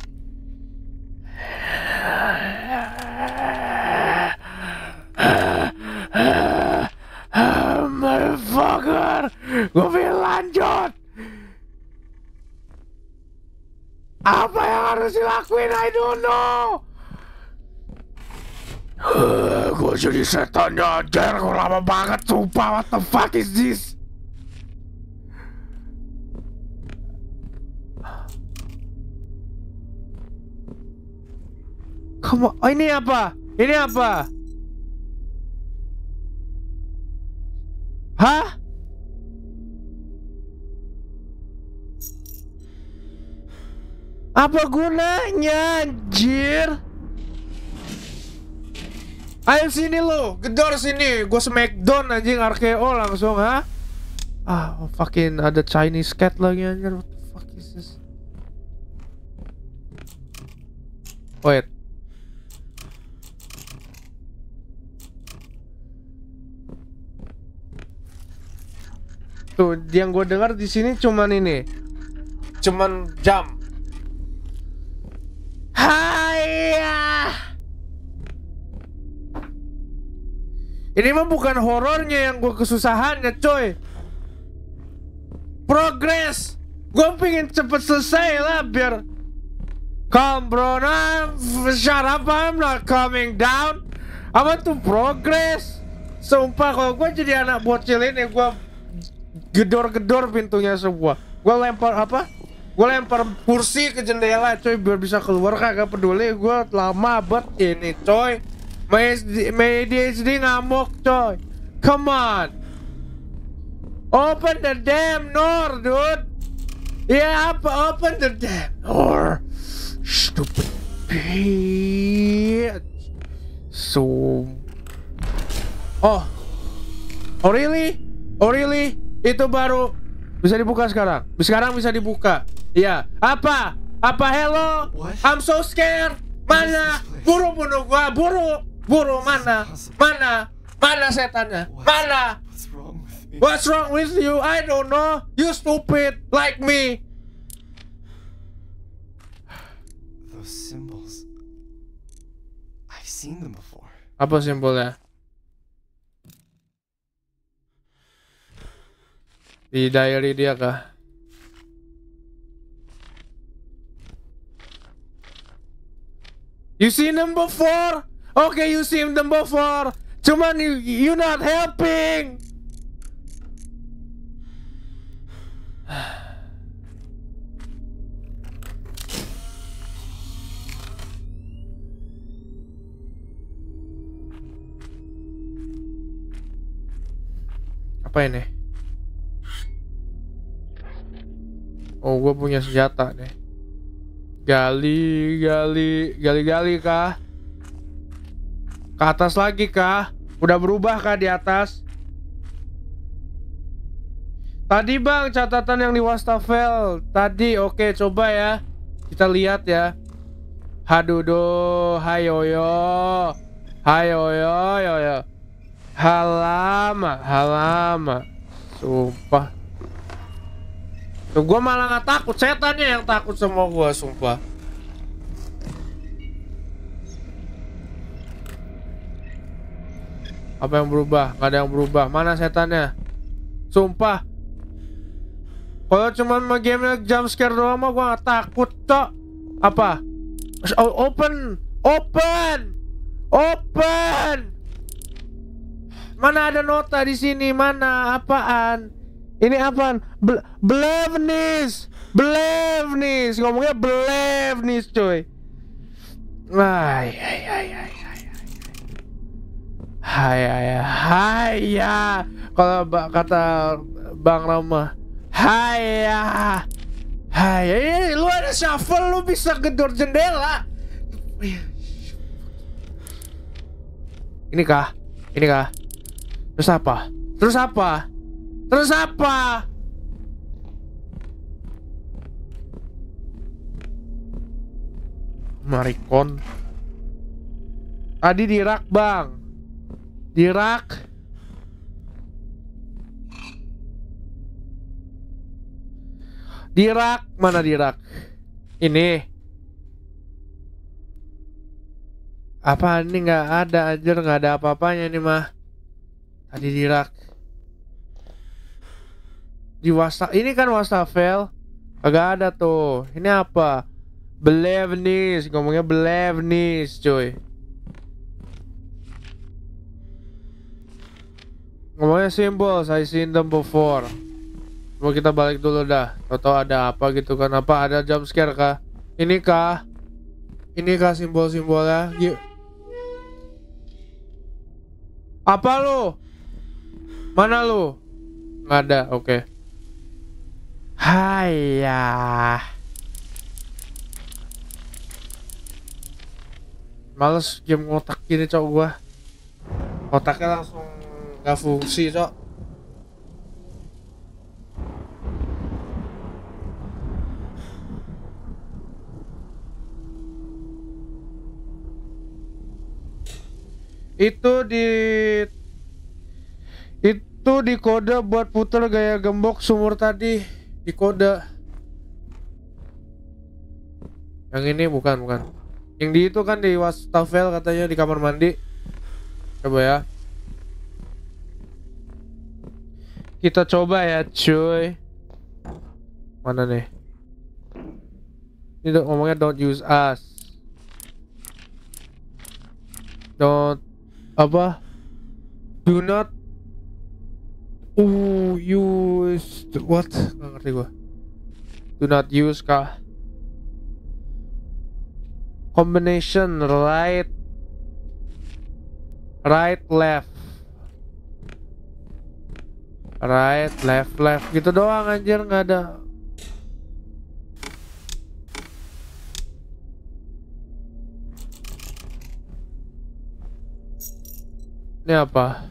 Motherfucker, gue pengen lanjut. Apa yang harus dilakuin? I don't know. Gue jadi setannya anjir, gue lama banget sumpah. What the fuck is this? Come on. Oh, ini apa? Ini apa? Hah? Apa gunanya anjir? Ayo sini lo, gedor sini. Gue smackdown anjing, RKO langsung, ha? Fucking ada Chinese cat lagi anjir. What the fuck is this? Wait. Tuh, yang gue dengar di sini cuman ini, cuman jam. Hai. Ini mah bukan horornya yang gue kesusahannya, coy. Progress. Gue pengen cepet selesai lah biar. Come bro, nah, shut up, I'm not coming down. I want to progress. Sumpah kalau gue jadi anak bocil ini, gue gedor-gedor pintunya semua. Gue lempar apa? Gue lempar kursi ke jendela, coy, biar bisa keluar. Kagak peduli, gue lama banget ini, coy. ADHD ngamuk, coy. Come on, open the damn door, dude. Ya apa? Open the damn door. Stupid bitch. Oh really? Oh really? Itu baru bisa dibuka sekarang. Sekarang bisa dibuka. Iya. Apa? Hello? What? I'm so scared. Mana? Buru bunuh gua. Buru mana? Mana setannya? Mana? What's wrong with you? I don't know. You stupid like me. Those symbols. I've seen them before. Apa simbolnya? Di diary dia kah? You seen them before? Okay, you seen them before. Cuman you not helping. Apa ini? Oh, gue punya senjata nih. Gali kah? Ke atas lagi kah? Udah berubah kah di atas? Tadi bang, catatan yang di wastafel tadi. Oke, coba ya. Kita lihat ya. Hadudo, hayoyo. Halama. Sumpah. Tuh, gue malah gak takut, setannya yang takut sama gue, sumpah. Apa yang berubah? Nggak ada yang berubah. Mana setannya? Sumpah. Kalau cuma game jump scare doang mah gua nggak takut, cok. Apa? Open. Mana ada nota di sini? Mana? Apaan? Ini apaan? Belevenis. Ngomongnya belevenis, coy. Hai. Kalau kata Bang Rama, hai. Lu ada shuffle, lu bisa gedor jendela. Ini kah? Terus apa? Marikon. Tadi di rak, Bang. Di rak. Mana di rak? Ini. Apa ini nggak ada anjir, nggak ada apa-apanya nih mah. Tadi di rak. Di ini kan wastafel. Kagak ada tuh. Ini apa? Belevenis, ngomongnya belevenis, coy. Ngomongnya symbols, I seen them before. Coba kita balik dulu dah. Tahu ada apa gitu kan? Apa ada jump scare kah? Ini kah simbol-simbolnya? Apa lu? Mana lu? Nggak ada, oke. Hayya. Males game ngotak gini, cok. Gua otaknya langsung gak fungsi, cok. Itu di kode buat puter gaya gembok sumur tadi. Di kode. Yang ini bukan. Yang di itu kan di wastafel katanya, di kamar mandi. Coba ya. Kita coba ya, cuy. Mana nih? Ini ngomongnya don't use us. Don't apa? Do not use what? Nggak ngerti gua. Do not use kah? Combination right left gitu doang anjir, nggak ada. Ini apa?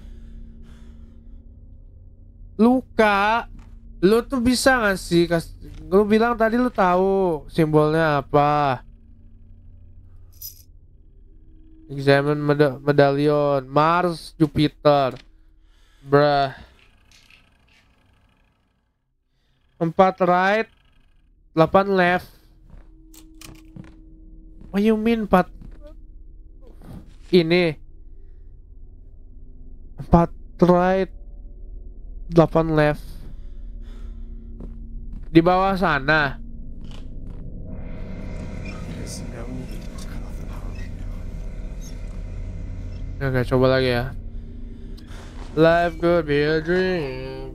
Luka. Lu tuh bisa nggak sih lu bilang tadi lu tahu simbolnya apa? Examine medallion Mars Jupiter. Bruh. 4 right 8 left. What you mean 4? Ini 4 right 8 left. Di bawah sana. Oke, coba lagi ya. Life could be a dream.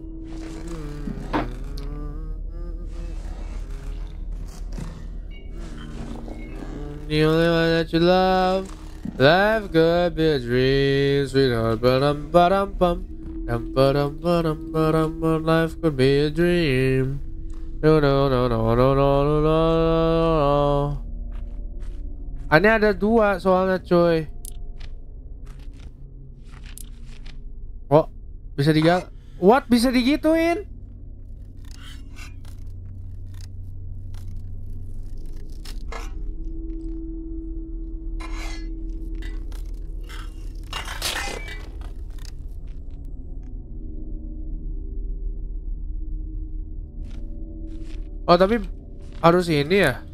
The only one that you love. Life could be a dream. Sweetheart, ba-dum-ba-dum-bum. Life could be a dream. No. Ini ada 2 soalnya, coy. Oh, bisa What? Bisa digituin? Oh, tapi harus ini ya?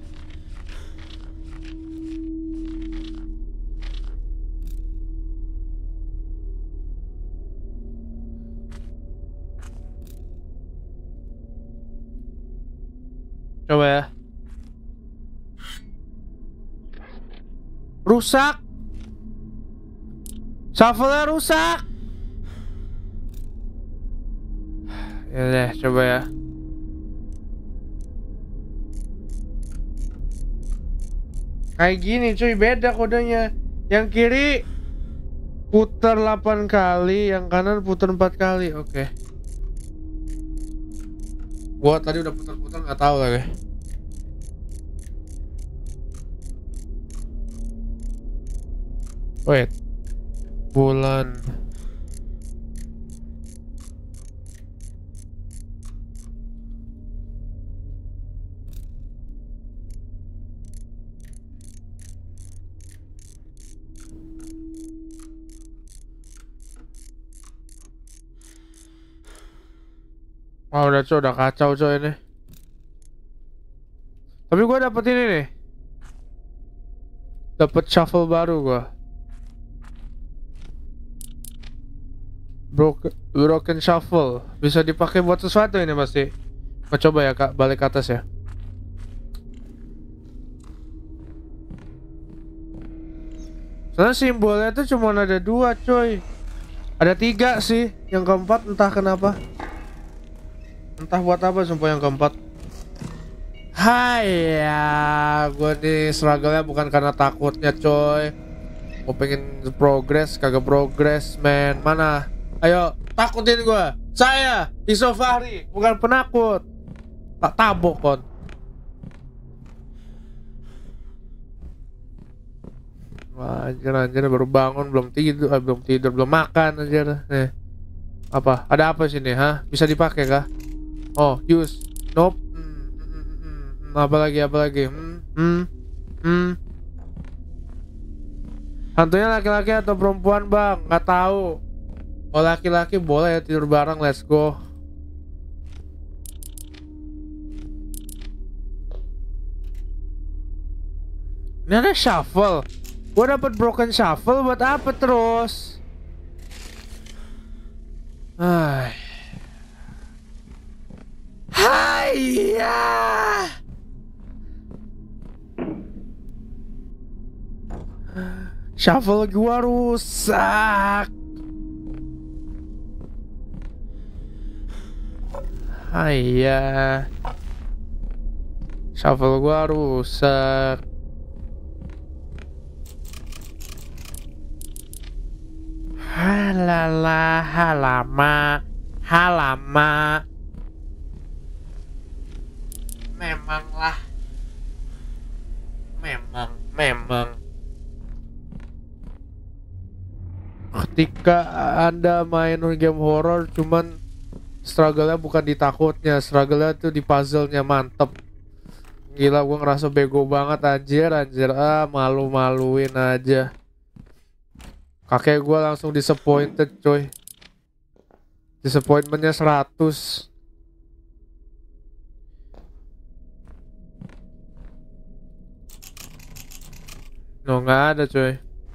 Coba ya. Rusak. Shuffle-nya rusak. Ya deh, coba ya. Kayak gini cuy, beda kodenya. Yang kiri putar 8 kali, yang kanan putar 4 kali. Oke. Gua tadi udah putar-putar nggak tahu lagi. Wait. Bulan. Oh udah kacau coy ini. Tapi gue dapet ini nih. Dapet shuffle baru gue. Broken shuffle. Bisa dipakai buat sesuatu ini pasti. Mau coba ya kak, balik ke atas ya. Soalnya simbolnya tuh cuma ada 2 coy. Ada 3 sih. Yang keempat entah kenapa. Entah buat apa sumpah yang keempat. Hai ya, gue nih struggle-nya bukan karena takutnya coy. Gue pengen progress, kagak progress man. Mana? Ayo, takutin gue. Saya, Isofahri, bukan penakut. Tak tabok kon. Wah, anjir baru bangun, belum tidur, belum makan anjir. Nih. Apa? Ada apa sini, ha? Bisa dipakai kah? Oh, use. Nope. Apa lagi? Hantunya laki-laki atau perempuan, Bang? Nggak tahu. Oh, laki-laki boleh ya tidur bareng, let's go. Ini ada shuffle. Gua dapat broken shuffle buat apa terus? Hayya. Shuffle gua rusak. Hayya. Shuffle gua rusak. Halama. Memang. Ketika Anda main game horror, cuman struggle-nya bukan di takutnya, struggle-nya tuh di puzzle-nya, mantep. Gila, gue ngerasa bego banget anjir. Malu-maluin aja. Kakek gue langsung disappointed coy. Disappointmentnya 100. No, nggak ada coy.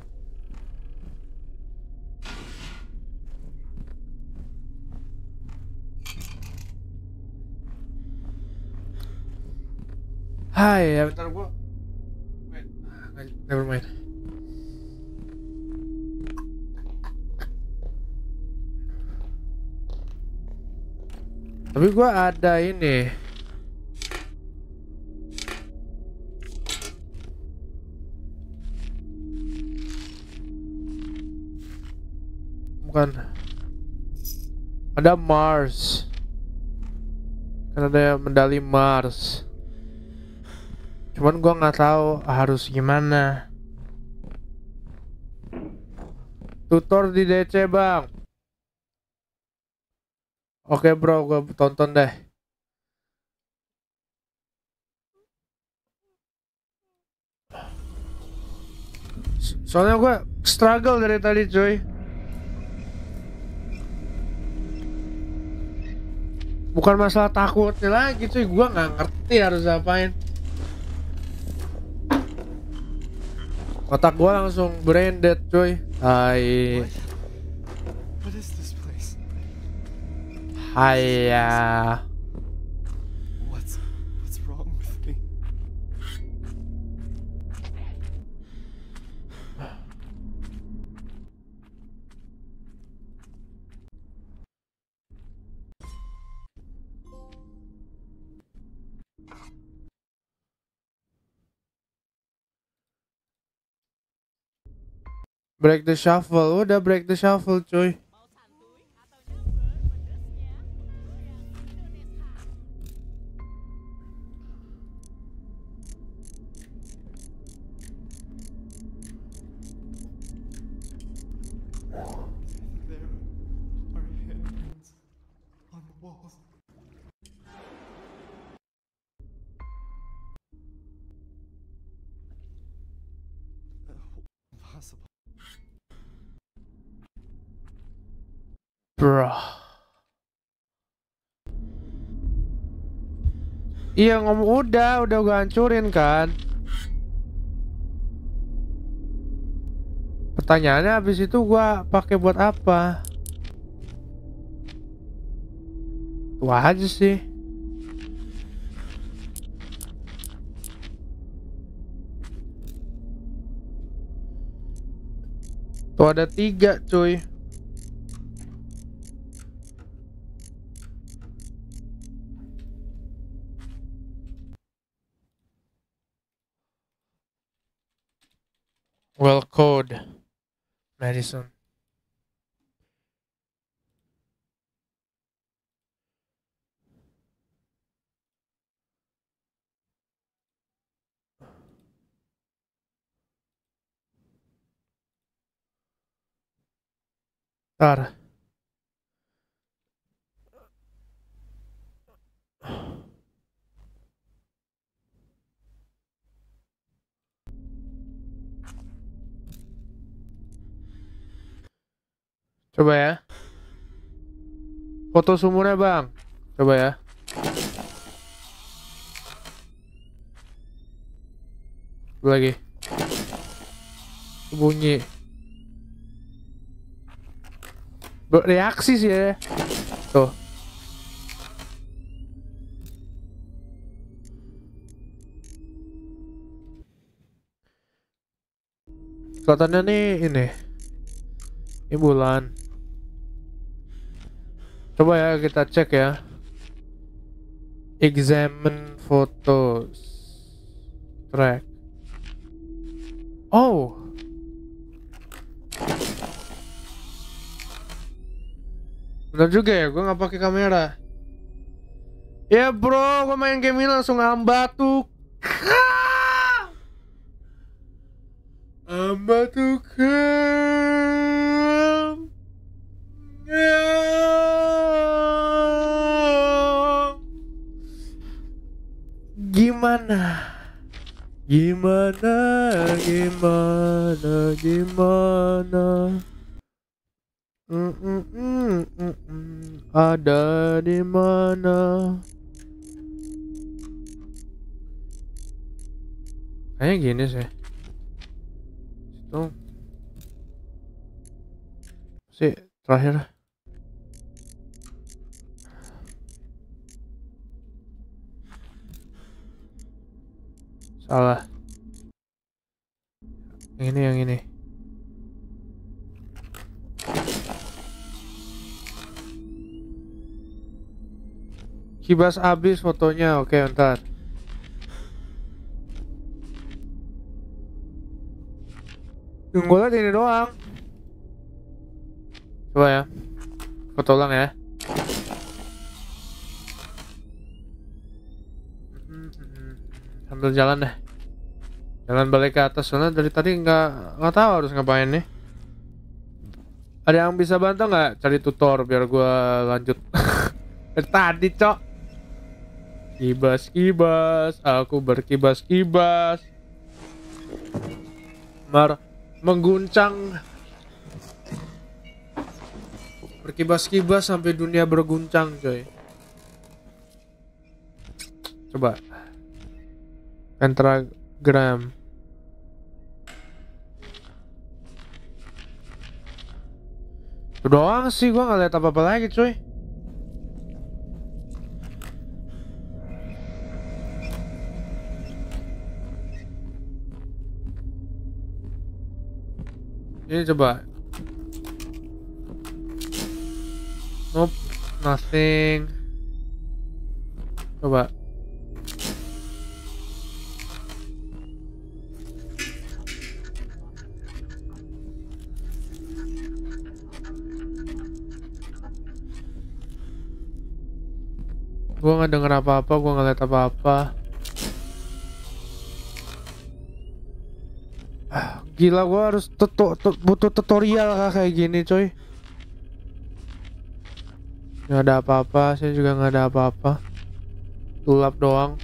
Hai, ya bentar gua. Wait, never mind. Tapi gua ada ini. Bukan. Ada Mars. Kan ada medali Mars. Cuman gua nggak tahu harus gimana. Tutor di DC, Bang. Oke bro, gue tonton deh. Soalnya gue struggle dari tadi cuy. Bukan masalah takutnya lagi cuy, gue nggak ngerti harus apain. Otak gue langsung branded cuy. Hai. What is this place? Hayya. What's wrong with Break the shuffle. Udah break the shuffle, cuy. There are handprints on the walls. Impossible. Bro. Iya ngomong udah gua hancurin kan. Pertanyaannya habis itu gua pakai buat apa? Itu aja sih. Tuh ada 3 cuy. Well code Madison. Ntar. Coba ya. Foto sumurnya bang. Coba ya. Lagi. Bunyi. Bereaksi sih ya. Tuh. Kelihatannya nih ini. Ini bulan. Coba ya kita cek ya. Examine photos. Track. Oh. Bener juga ya, gue nggak pakai kamera. Ya bro, gue main game ini langsung ambatuk. Ambatuk. Gimana? Ada di mana? Kayaknya gini sih. Itu sih terakhir. Salah. Yang ini. Kibas abis fotonya. Oke, ntar. Yang gue liat ini doang. Coba ya. Foto ulang ya. Sambil jalan deh. Jalan balik ke atas. Soalnya dari tadi nggak tahu harus ngapain nih. Ada yang bisa bantu nggak cari tutor biar gue lanjut? Dari tadi cok. Kibas, aku berkibas-kibas. Mengguncang. Berkibas-kibas sampai dunia berguncang coy. Coba. Pentagram. Itu doang sih, gua nggak lihat apa-apa lagi coy. Ini coba. Nope, nothing. Coba. Gua nggak denger apa-apa, gua nggak lihat apa-apa. Gila, gua harus butuh tutorial kayak gini, coy. Nggak ada apa-apa, saya juga nggak ada apa-apa. Gelap doang.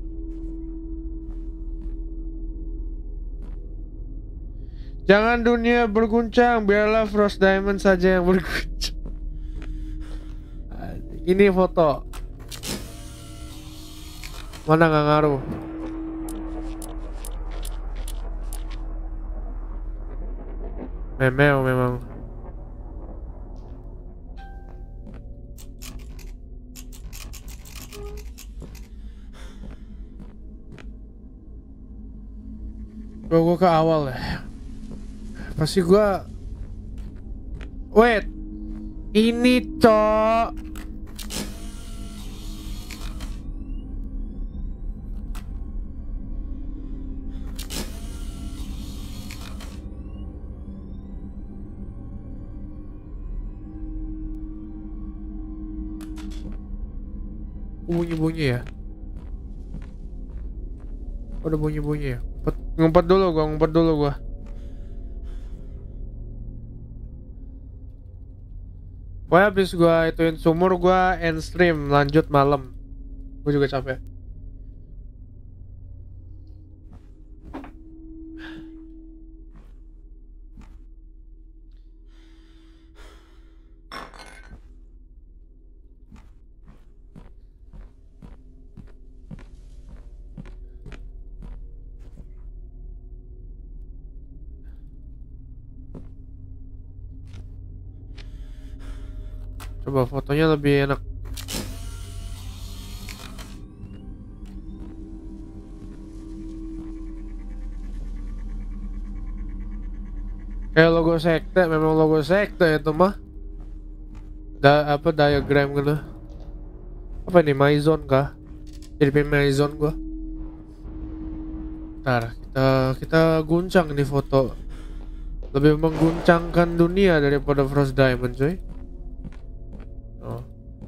Jangan dunia berguncang, biarlah Frost Diamond saja yang berguncang. Ini foto. Mana nggak ngaruh. Memeo memang. Gua ke awal ya. Pasti gua. Wait. Ini cok. Bunyi-bunyi ya. Ada bunyi-bunyi ya. Ngumpet dulu gua. Pokoknya habis gua ituin sumur, gua end stream lanjut malam. Gua juga capek. Coba fotonya lebih enak. Kayak logo sekte, memang logo sekte itu mah. Apa diagram gitu. Apa ini, Maison kah? Jadi pengen Maison gua. Ntar kita guncang nih foto. Lebih mengguncangkan dunia daripada Frost Diamond, coy. Oh.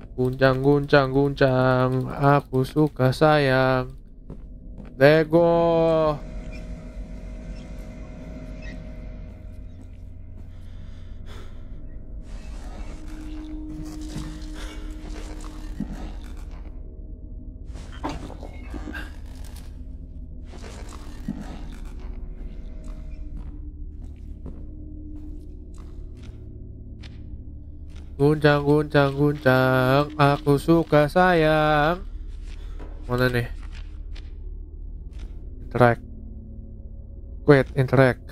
Guncang, aku suka sayang. Lego. Guncang, aku suka sayang. Mana nih? Interact. Wait, interact.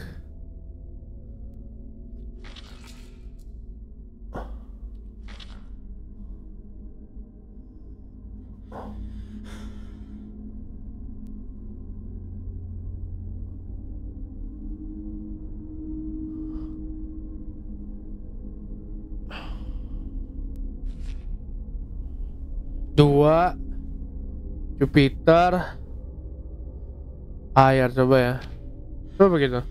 Dua Jupiter air, coba ya. Coba begitu.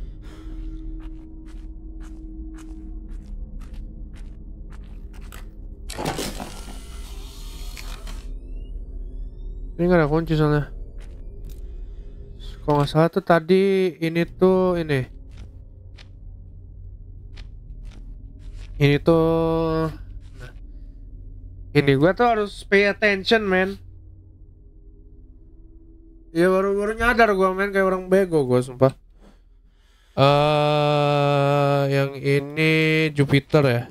Ini nggak ada kunci soalnya. Kalau nggak salah tuh tadi ini tuh ini tuh. Ini gua tuh harus pay attention, man. Ya baru nyadar gua, man, kayak orang bego gua, sumpah. Yang ini Jupiter ya.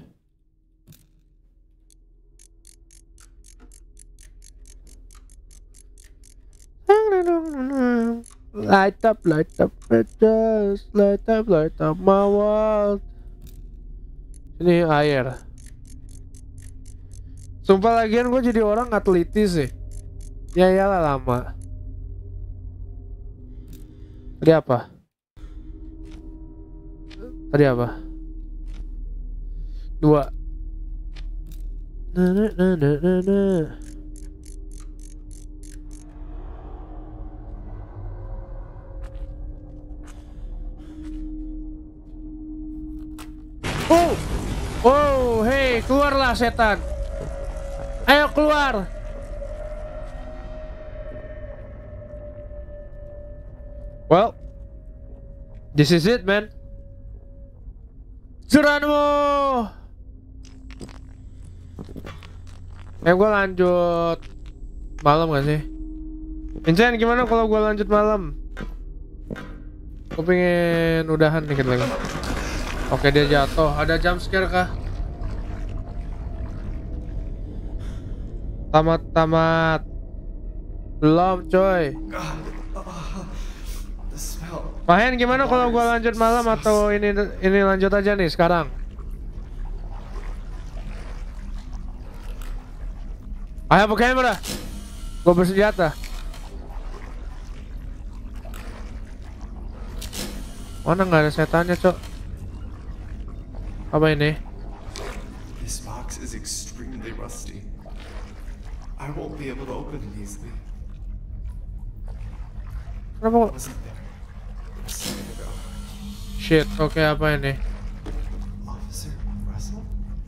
Light up, just light up my world. Ini air. Sumpah lagian gue jadi orang nggak teliti sih. Ya iyalah lama. Tadi apa? Dua. Oh, hey, keluarlah setan. Ayo keluar. Well, this is it, man. Geronimo. Gue lanjut malam gak sih? Vincent, gimana kalau gue lanjut malam? Gue pengen udahan dikit lagi. Oke, dia jatuh. Ada jump scare kah? Tamat. Belum, coy. Mahen, gimana kalau gue lanjut malam atau ini lanjut aja nih sekarang? I have a camera. Gue bersenjata. Mana nggak ada setannya, cok? Apa ini? This box is extremely rusty. I won't be able to open it easily. Kenapa? Wasn't there a second ago? Shit, oke, apa ini? Officer Russell?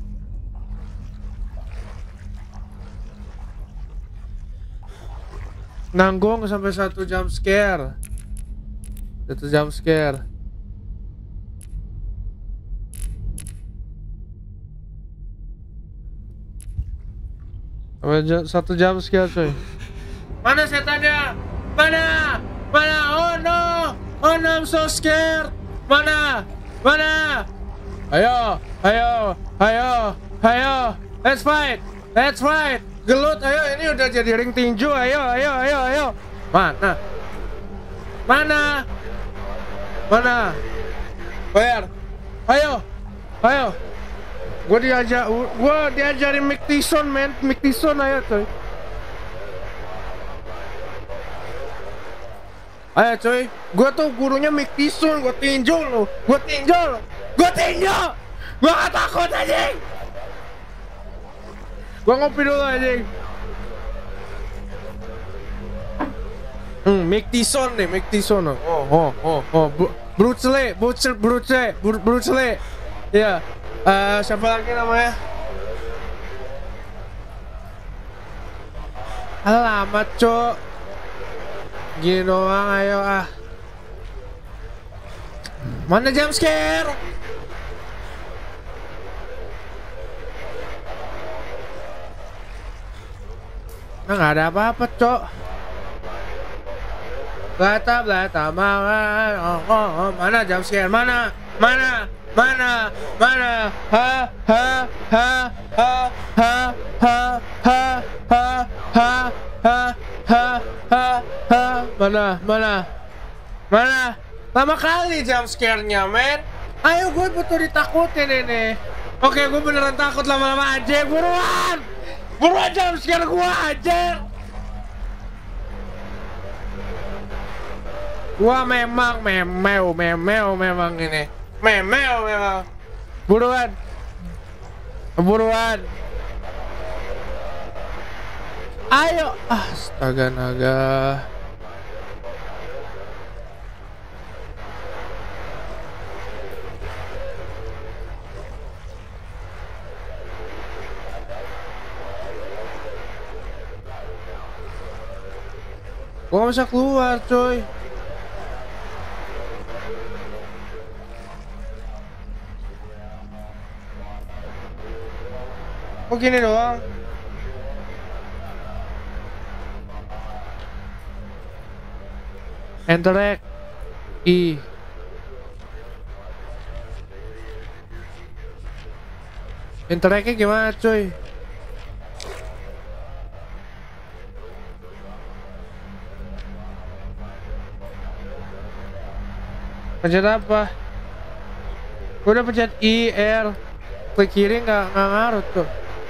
Nanggung sampai 1 jump scare. 1 jump scare. Sampai 1 jump scare, coy. Mana setannya? Mana? Oh no, I'm so scared. Mana? Ayo. Let's fight. Gelut, ayo, ini udah jadi ring tinju. Ayo. Mana? Where? Ayo. Gua diajarin Mick Tyson, man. Ayo, coy. Ayo, coy. Gua tuh gurunya Mick Tyson. Gua tinju lu. Gua gak takut, anjing. Gua ngopi dulu, anjing. Mick Tyson nih, Oh. Bruce Lee. Iya. Siapa lagi namanya? Alamat, cok. Gini doang, ayo ah. Mana jump scare? Nah, nggak ada apa-apa, cok. Blata, mana jump scare? Mana? Mana? Lama kali jump scare-nya, men. Ayo, gue butuh ditakutin ini. Oke, gue beneran takut lama-lama aja. Buruan jump scare gue aja. Gua memang memang ini. Memang. Buruan. Ayo. Astaga naga. Gua gak bisa keluar, coy. Kok gini doang? Interact I. Interactnya gimana, coy? Pencet apa? Gue udah pencet I, R. Klik kiri nggak ngaruh tuh.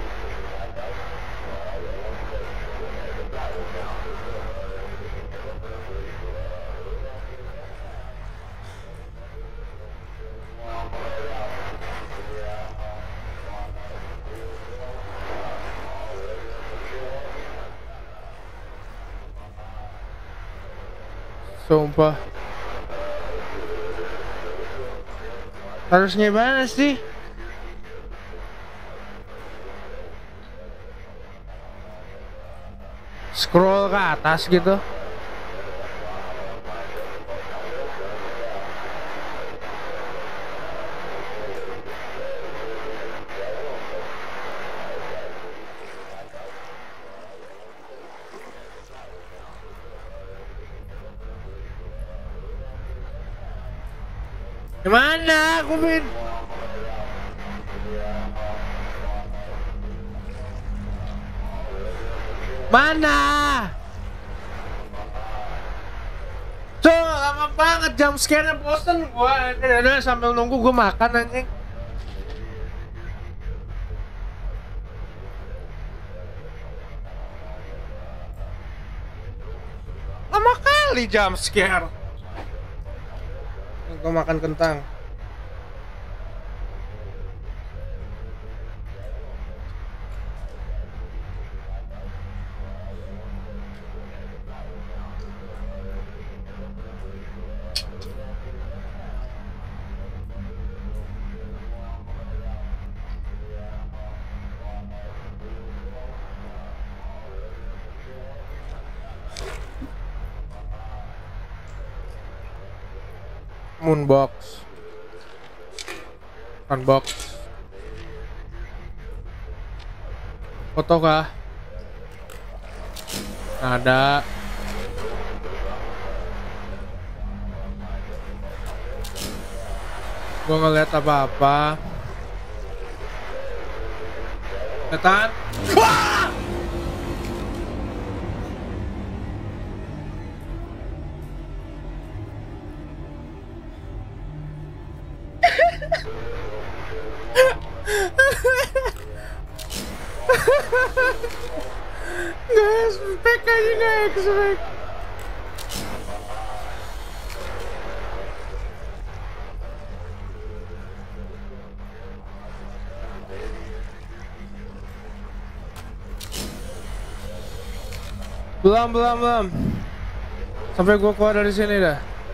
Sumpah. Harus gimana sih? Scroll ke atas gitu. Gimana? Aku pin. Mana? Tuh, lama banget jam scare-nya, bosen gua. Ini sambil nunggu gua makan anjing. Lama kali jam scare. Gua makan kentang. Moonbox, Funbox, foto kah? Ada. Gua ngeliat apa-apa. Setan. Wah! Nggak expect aja, nggak expect. Belum. Sampai gua keluar dari sini dah.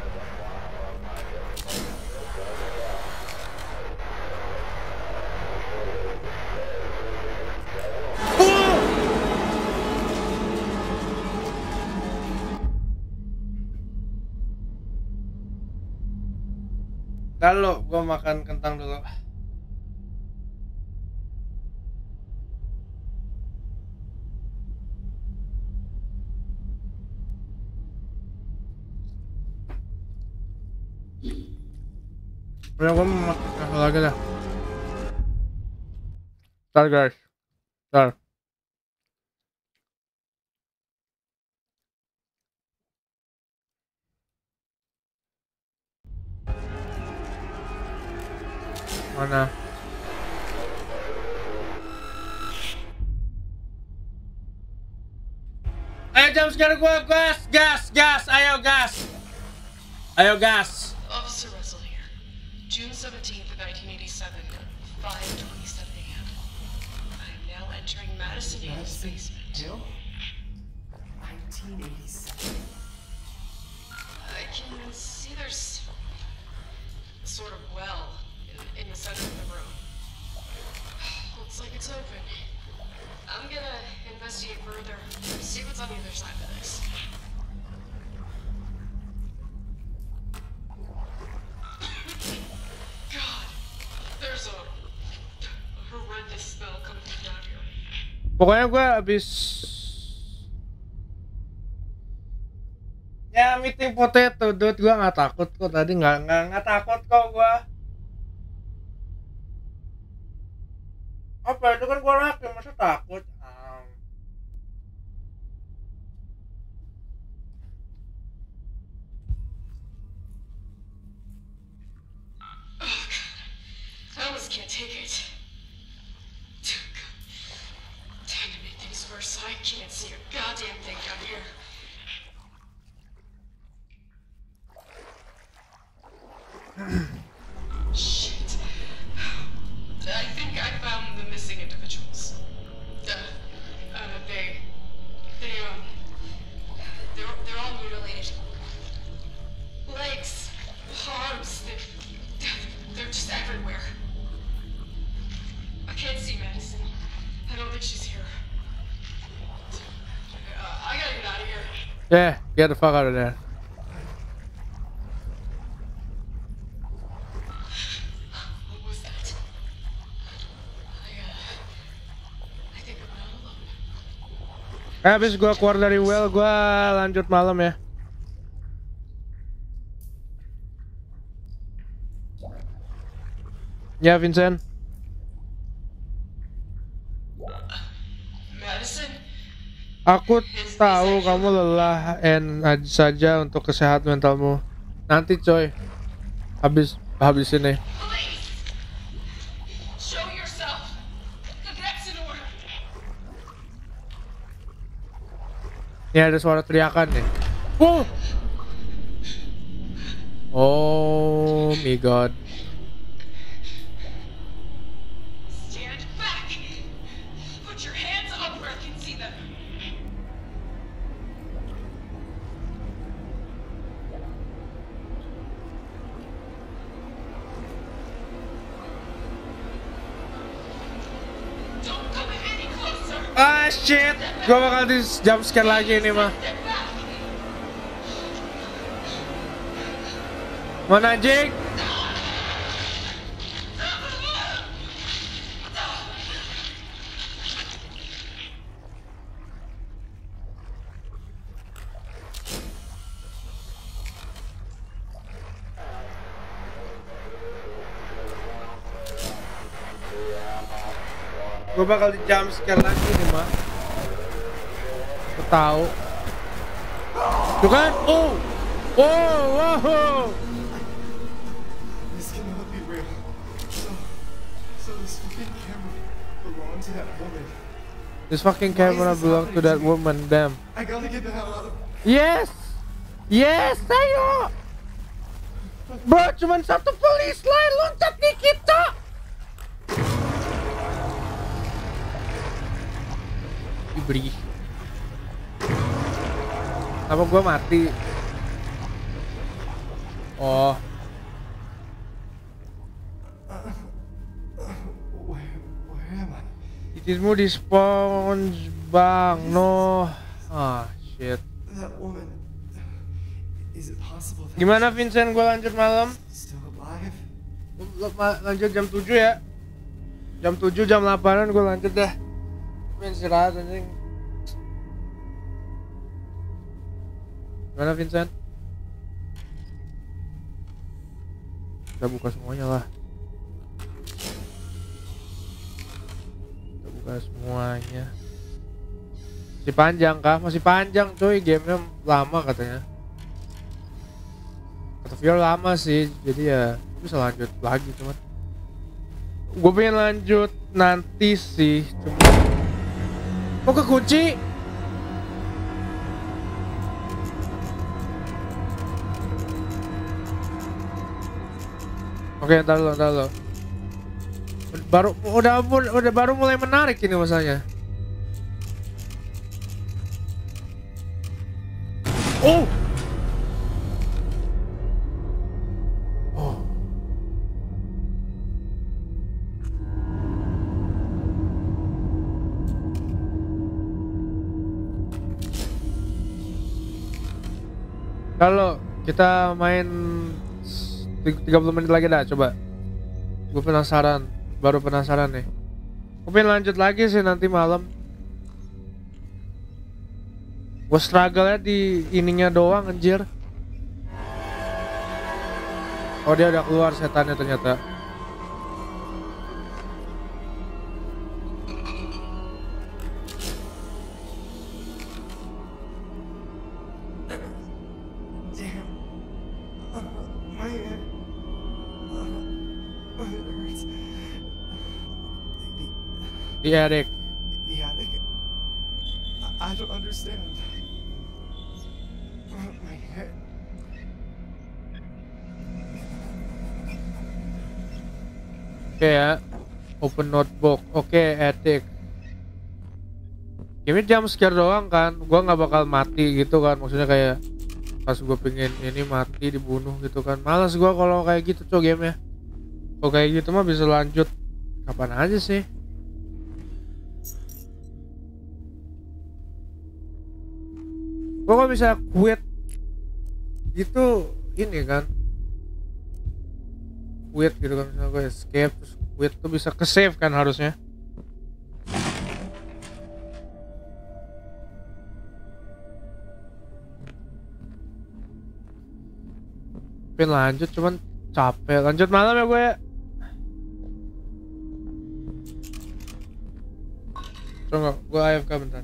Kalau gua makan kentang dulu. Udah, gua mau makan kentang lagi dah. Ntar guys. Ntar. Mana? Ayo jam sekarang gua gas, ayo gas. Officer Russell here. June 17th of 1987, 5:27 a.m. I am now entering Madison Hill's basement. Hill? 1987. I can see there's a sort of well in the center of the room. Looks like it's open. I'm gonna investigate further, see what's on the other side of this. God, there's a horrendous smell coming from down here. Pokoknya gue abis ya meeting potato, dude. Gue nggak takut kok tadi, nggak takut kok gue. Apa itu kan gue laki, masa takut? I almost can't take it. Time to make things worse. I can't see a goddamn thing down here. Shit. I think I found the missing individuals. They're all mutilated. Legs, arms, they're just everywhere. I can't see Madison. I don't think she's here. I gotta get out of here. Yeah, get the fuck out of there. What was that? I think I'm not alone. Habis gua keluar dari well, gua lanjut malam ya. Ya Vincent. Madison? Aku tahu kamu lelah saja untuk kesehatan mentalmu. Nanti coy, habis ini. Police! Show yourself! The vet's in order! Ini ada suara teriakan nih. Oh my god. Stand back! Put your hands up where I can see them! Don't come any closer! Ah shit, gua bakal di jump scare lagi ini mah. Step back! Mana anjing? Gue bakal di jump scare lagi nih mah. Gue tahu. Tuh kan? Oh, wow. This cannot be real. So this fucking camera belonged to that woman. This fucking camera belong to that woman, damn. I gotta get the hell out of. Yes, ayo. Bro, cuman satu police line loncat di kita. Ibri. Apa gua mati? Oh, Where am I? titikmu di sponge bang, no. Ah, shit. That woman. Is it possible that Gimana Vincent, gua lanjut malam? she's still alive? Lanjut jam 7 ya. Jam 7, jam 8an gue lanjut dah. Main istirahat anjing. Gimana Vincent? Kita buka semuanya lah. Kita buka semuanya. Masih panjang kah? Masih panjang cuy, gamenya lama katanya. Kata Vio lama sih, jadi ya bisa lanjut lagi cuman. Gue pengen lanjut nanti sih, cuma kok kekunci? Oke, ntar lo. Baru mulai menarik ini masanya. Oh. Kalau kita main 30 menit lagi dah, coba. Gue penasaran, baru penasaran nih. Gue pengen lanjut lagi sih nanti malam. Gue struggle-nya di ininya doang anjir. Oh, dia udah keluar setannya ternyata. Damn. My head. It hurts. Di Eric. The attic. I don't understand. My head. Oke ya. Open notebook. Oke, attic. Ini jump scare doang kan. Gua nggak bakal mati gitu kan. Maksudnya kayak pas gue pengen ini mati dibunuh gitu kan. Malas gua kalau kayak gitu cow game ya. Kalau kayak gitu mah bisa lanjut kapan aja sih. Gua kok bisa quit gitu ini kan. Quit gitu kan, misalnya gue escape terus quit tuh bisa ke save kan harusnya. Pengen lanjut cuman capek. Lanjut malam ya gue ya. Tunggu, gue AFK bentar.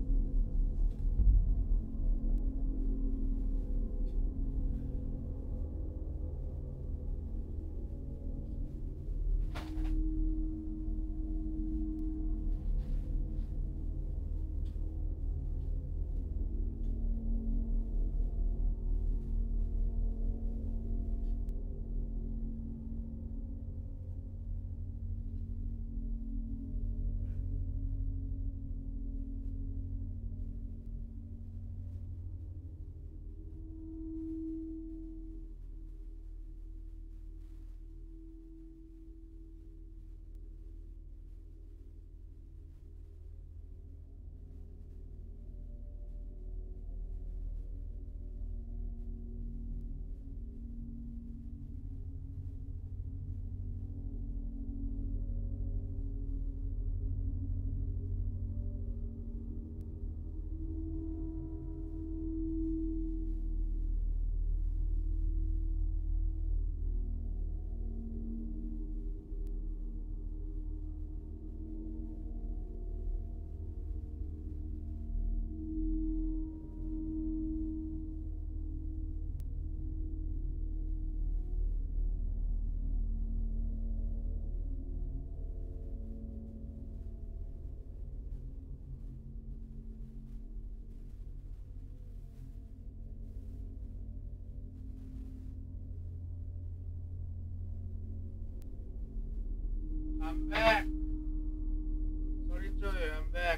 I'm back. Sorry coy, I'm back.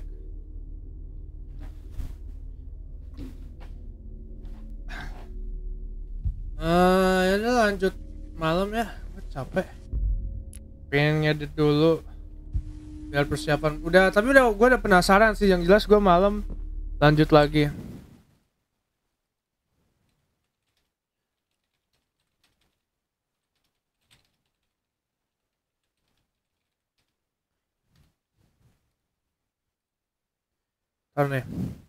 Ya udah lanjut malam ya, gue capek. Pengen ngedit dulu biar persiapan. Udah, tapi gue udah penasaran sih. Yang jelas gue malam lanjut lagi. Ntar nih.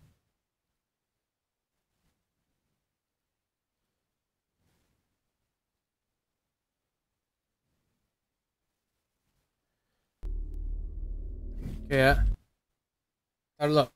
Oke ya. Ntar lo.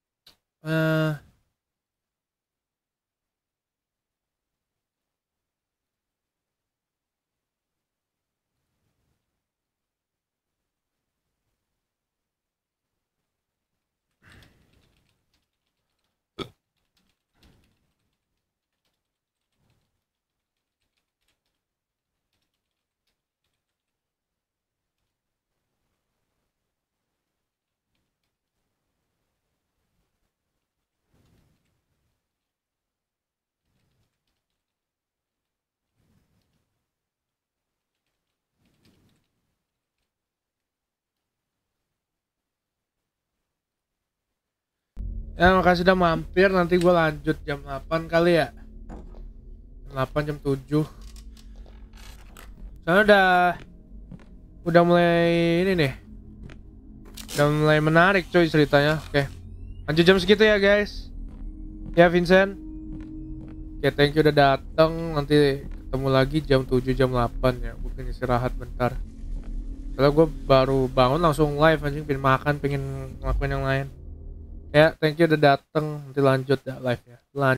Ya makasih udah mampir, nanti gue lanjut jam 8 kali ya. Jam 8, jam 7. Soalnya udah mulai ini nih. Udah mulai menarik coy ceritanya. Oke. Lanjut jam segitu ya guys. Ya Vincent. Oke, thank you udah datang. Nanti ketemu lagi jam 7, jam 8 ya. Mungkin istirahat bentar. Kalau gue baru bangun langsung live anjing, pengen makan, pengen ngelakuin yang lain. Ya, thank you udah dateng. Nanti lanjut ya live-nya.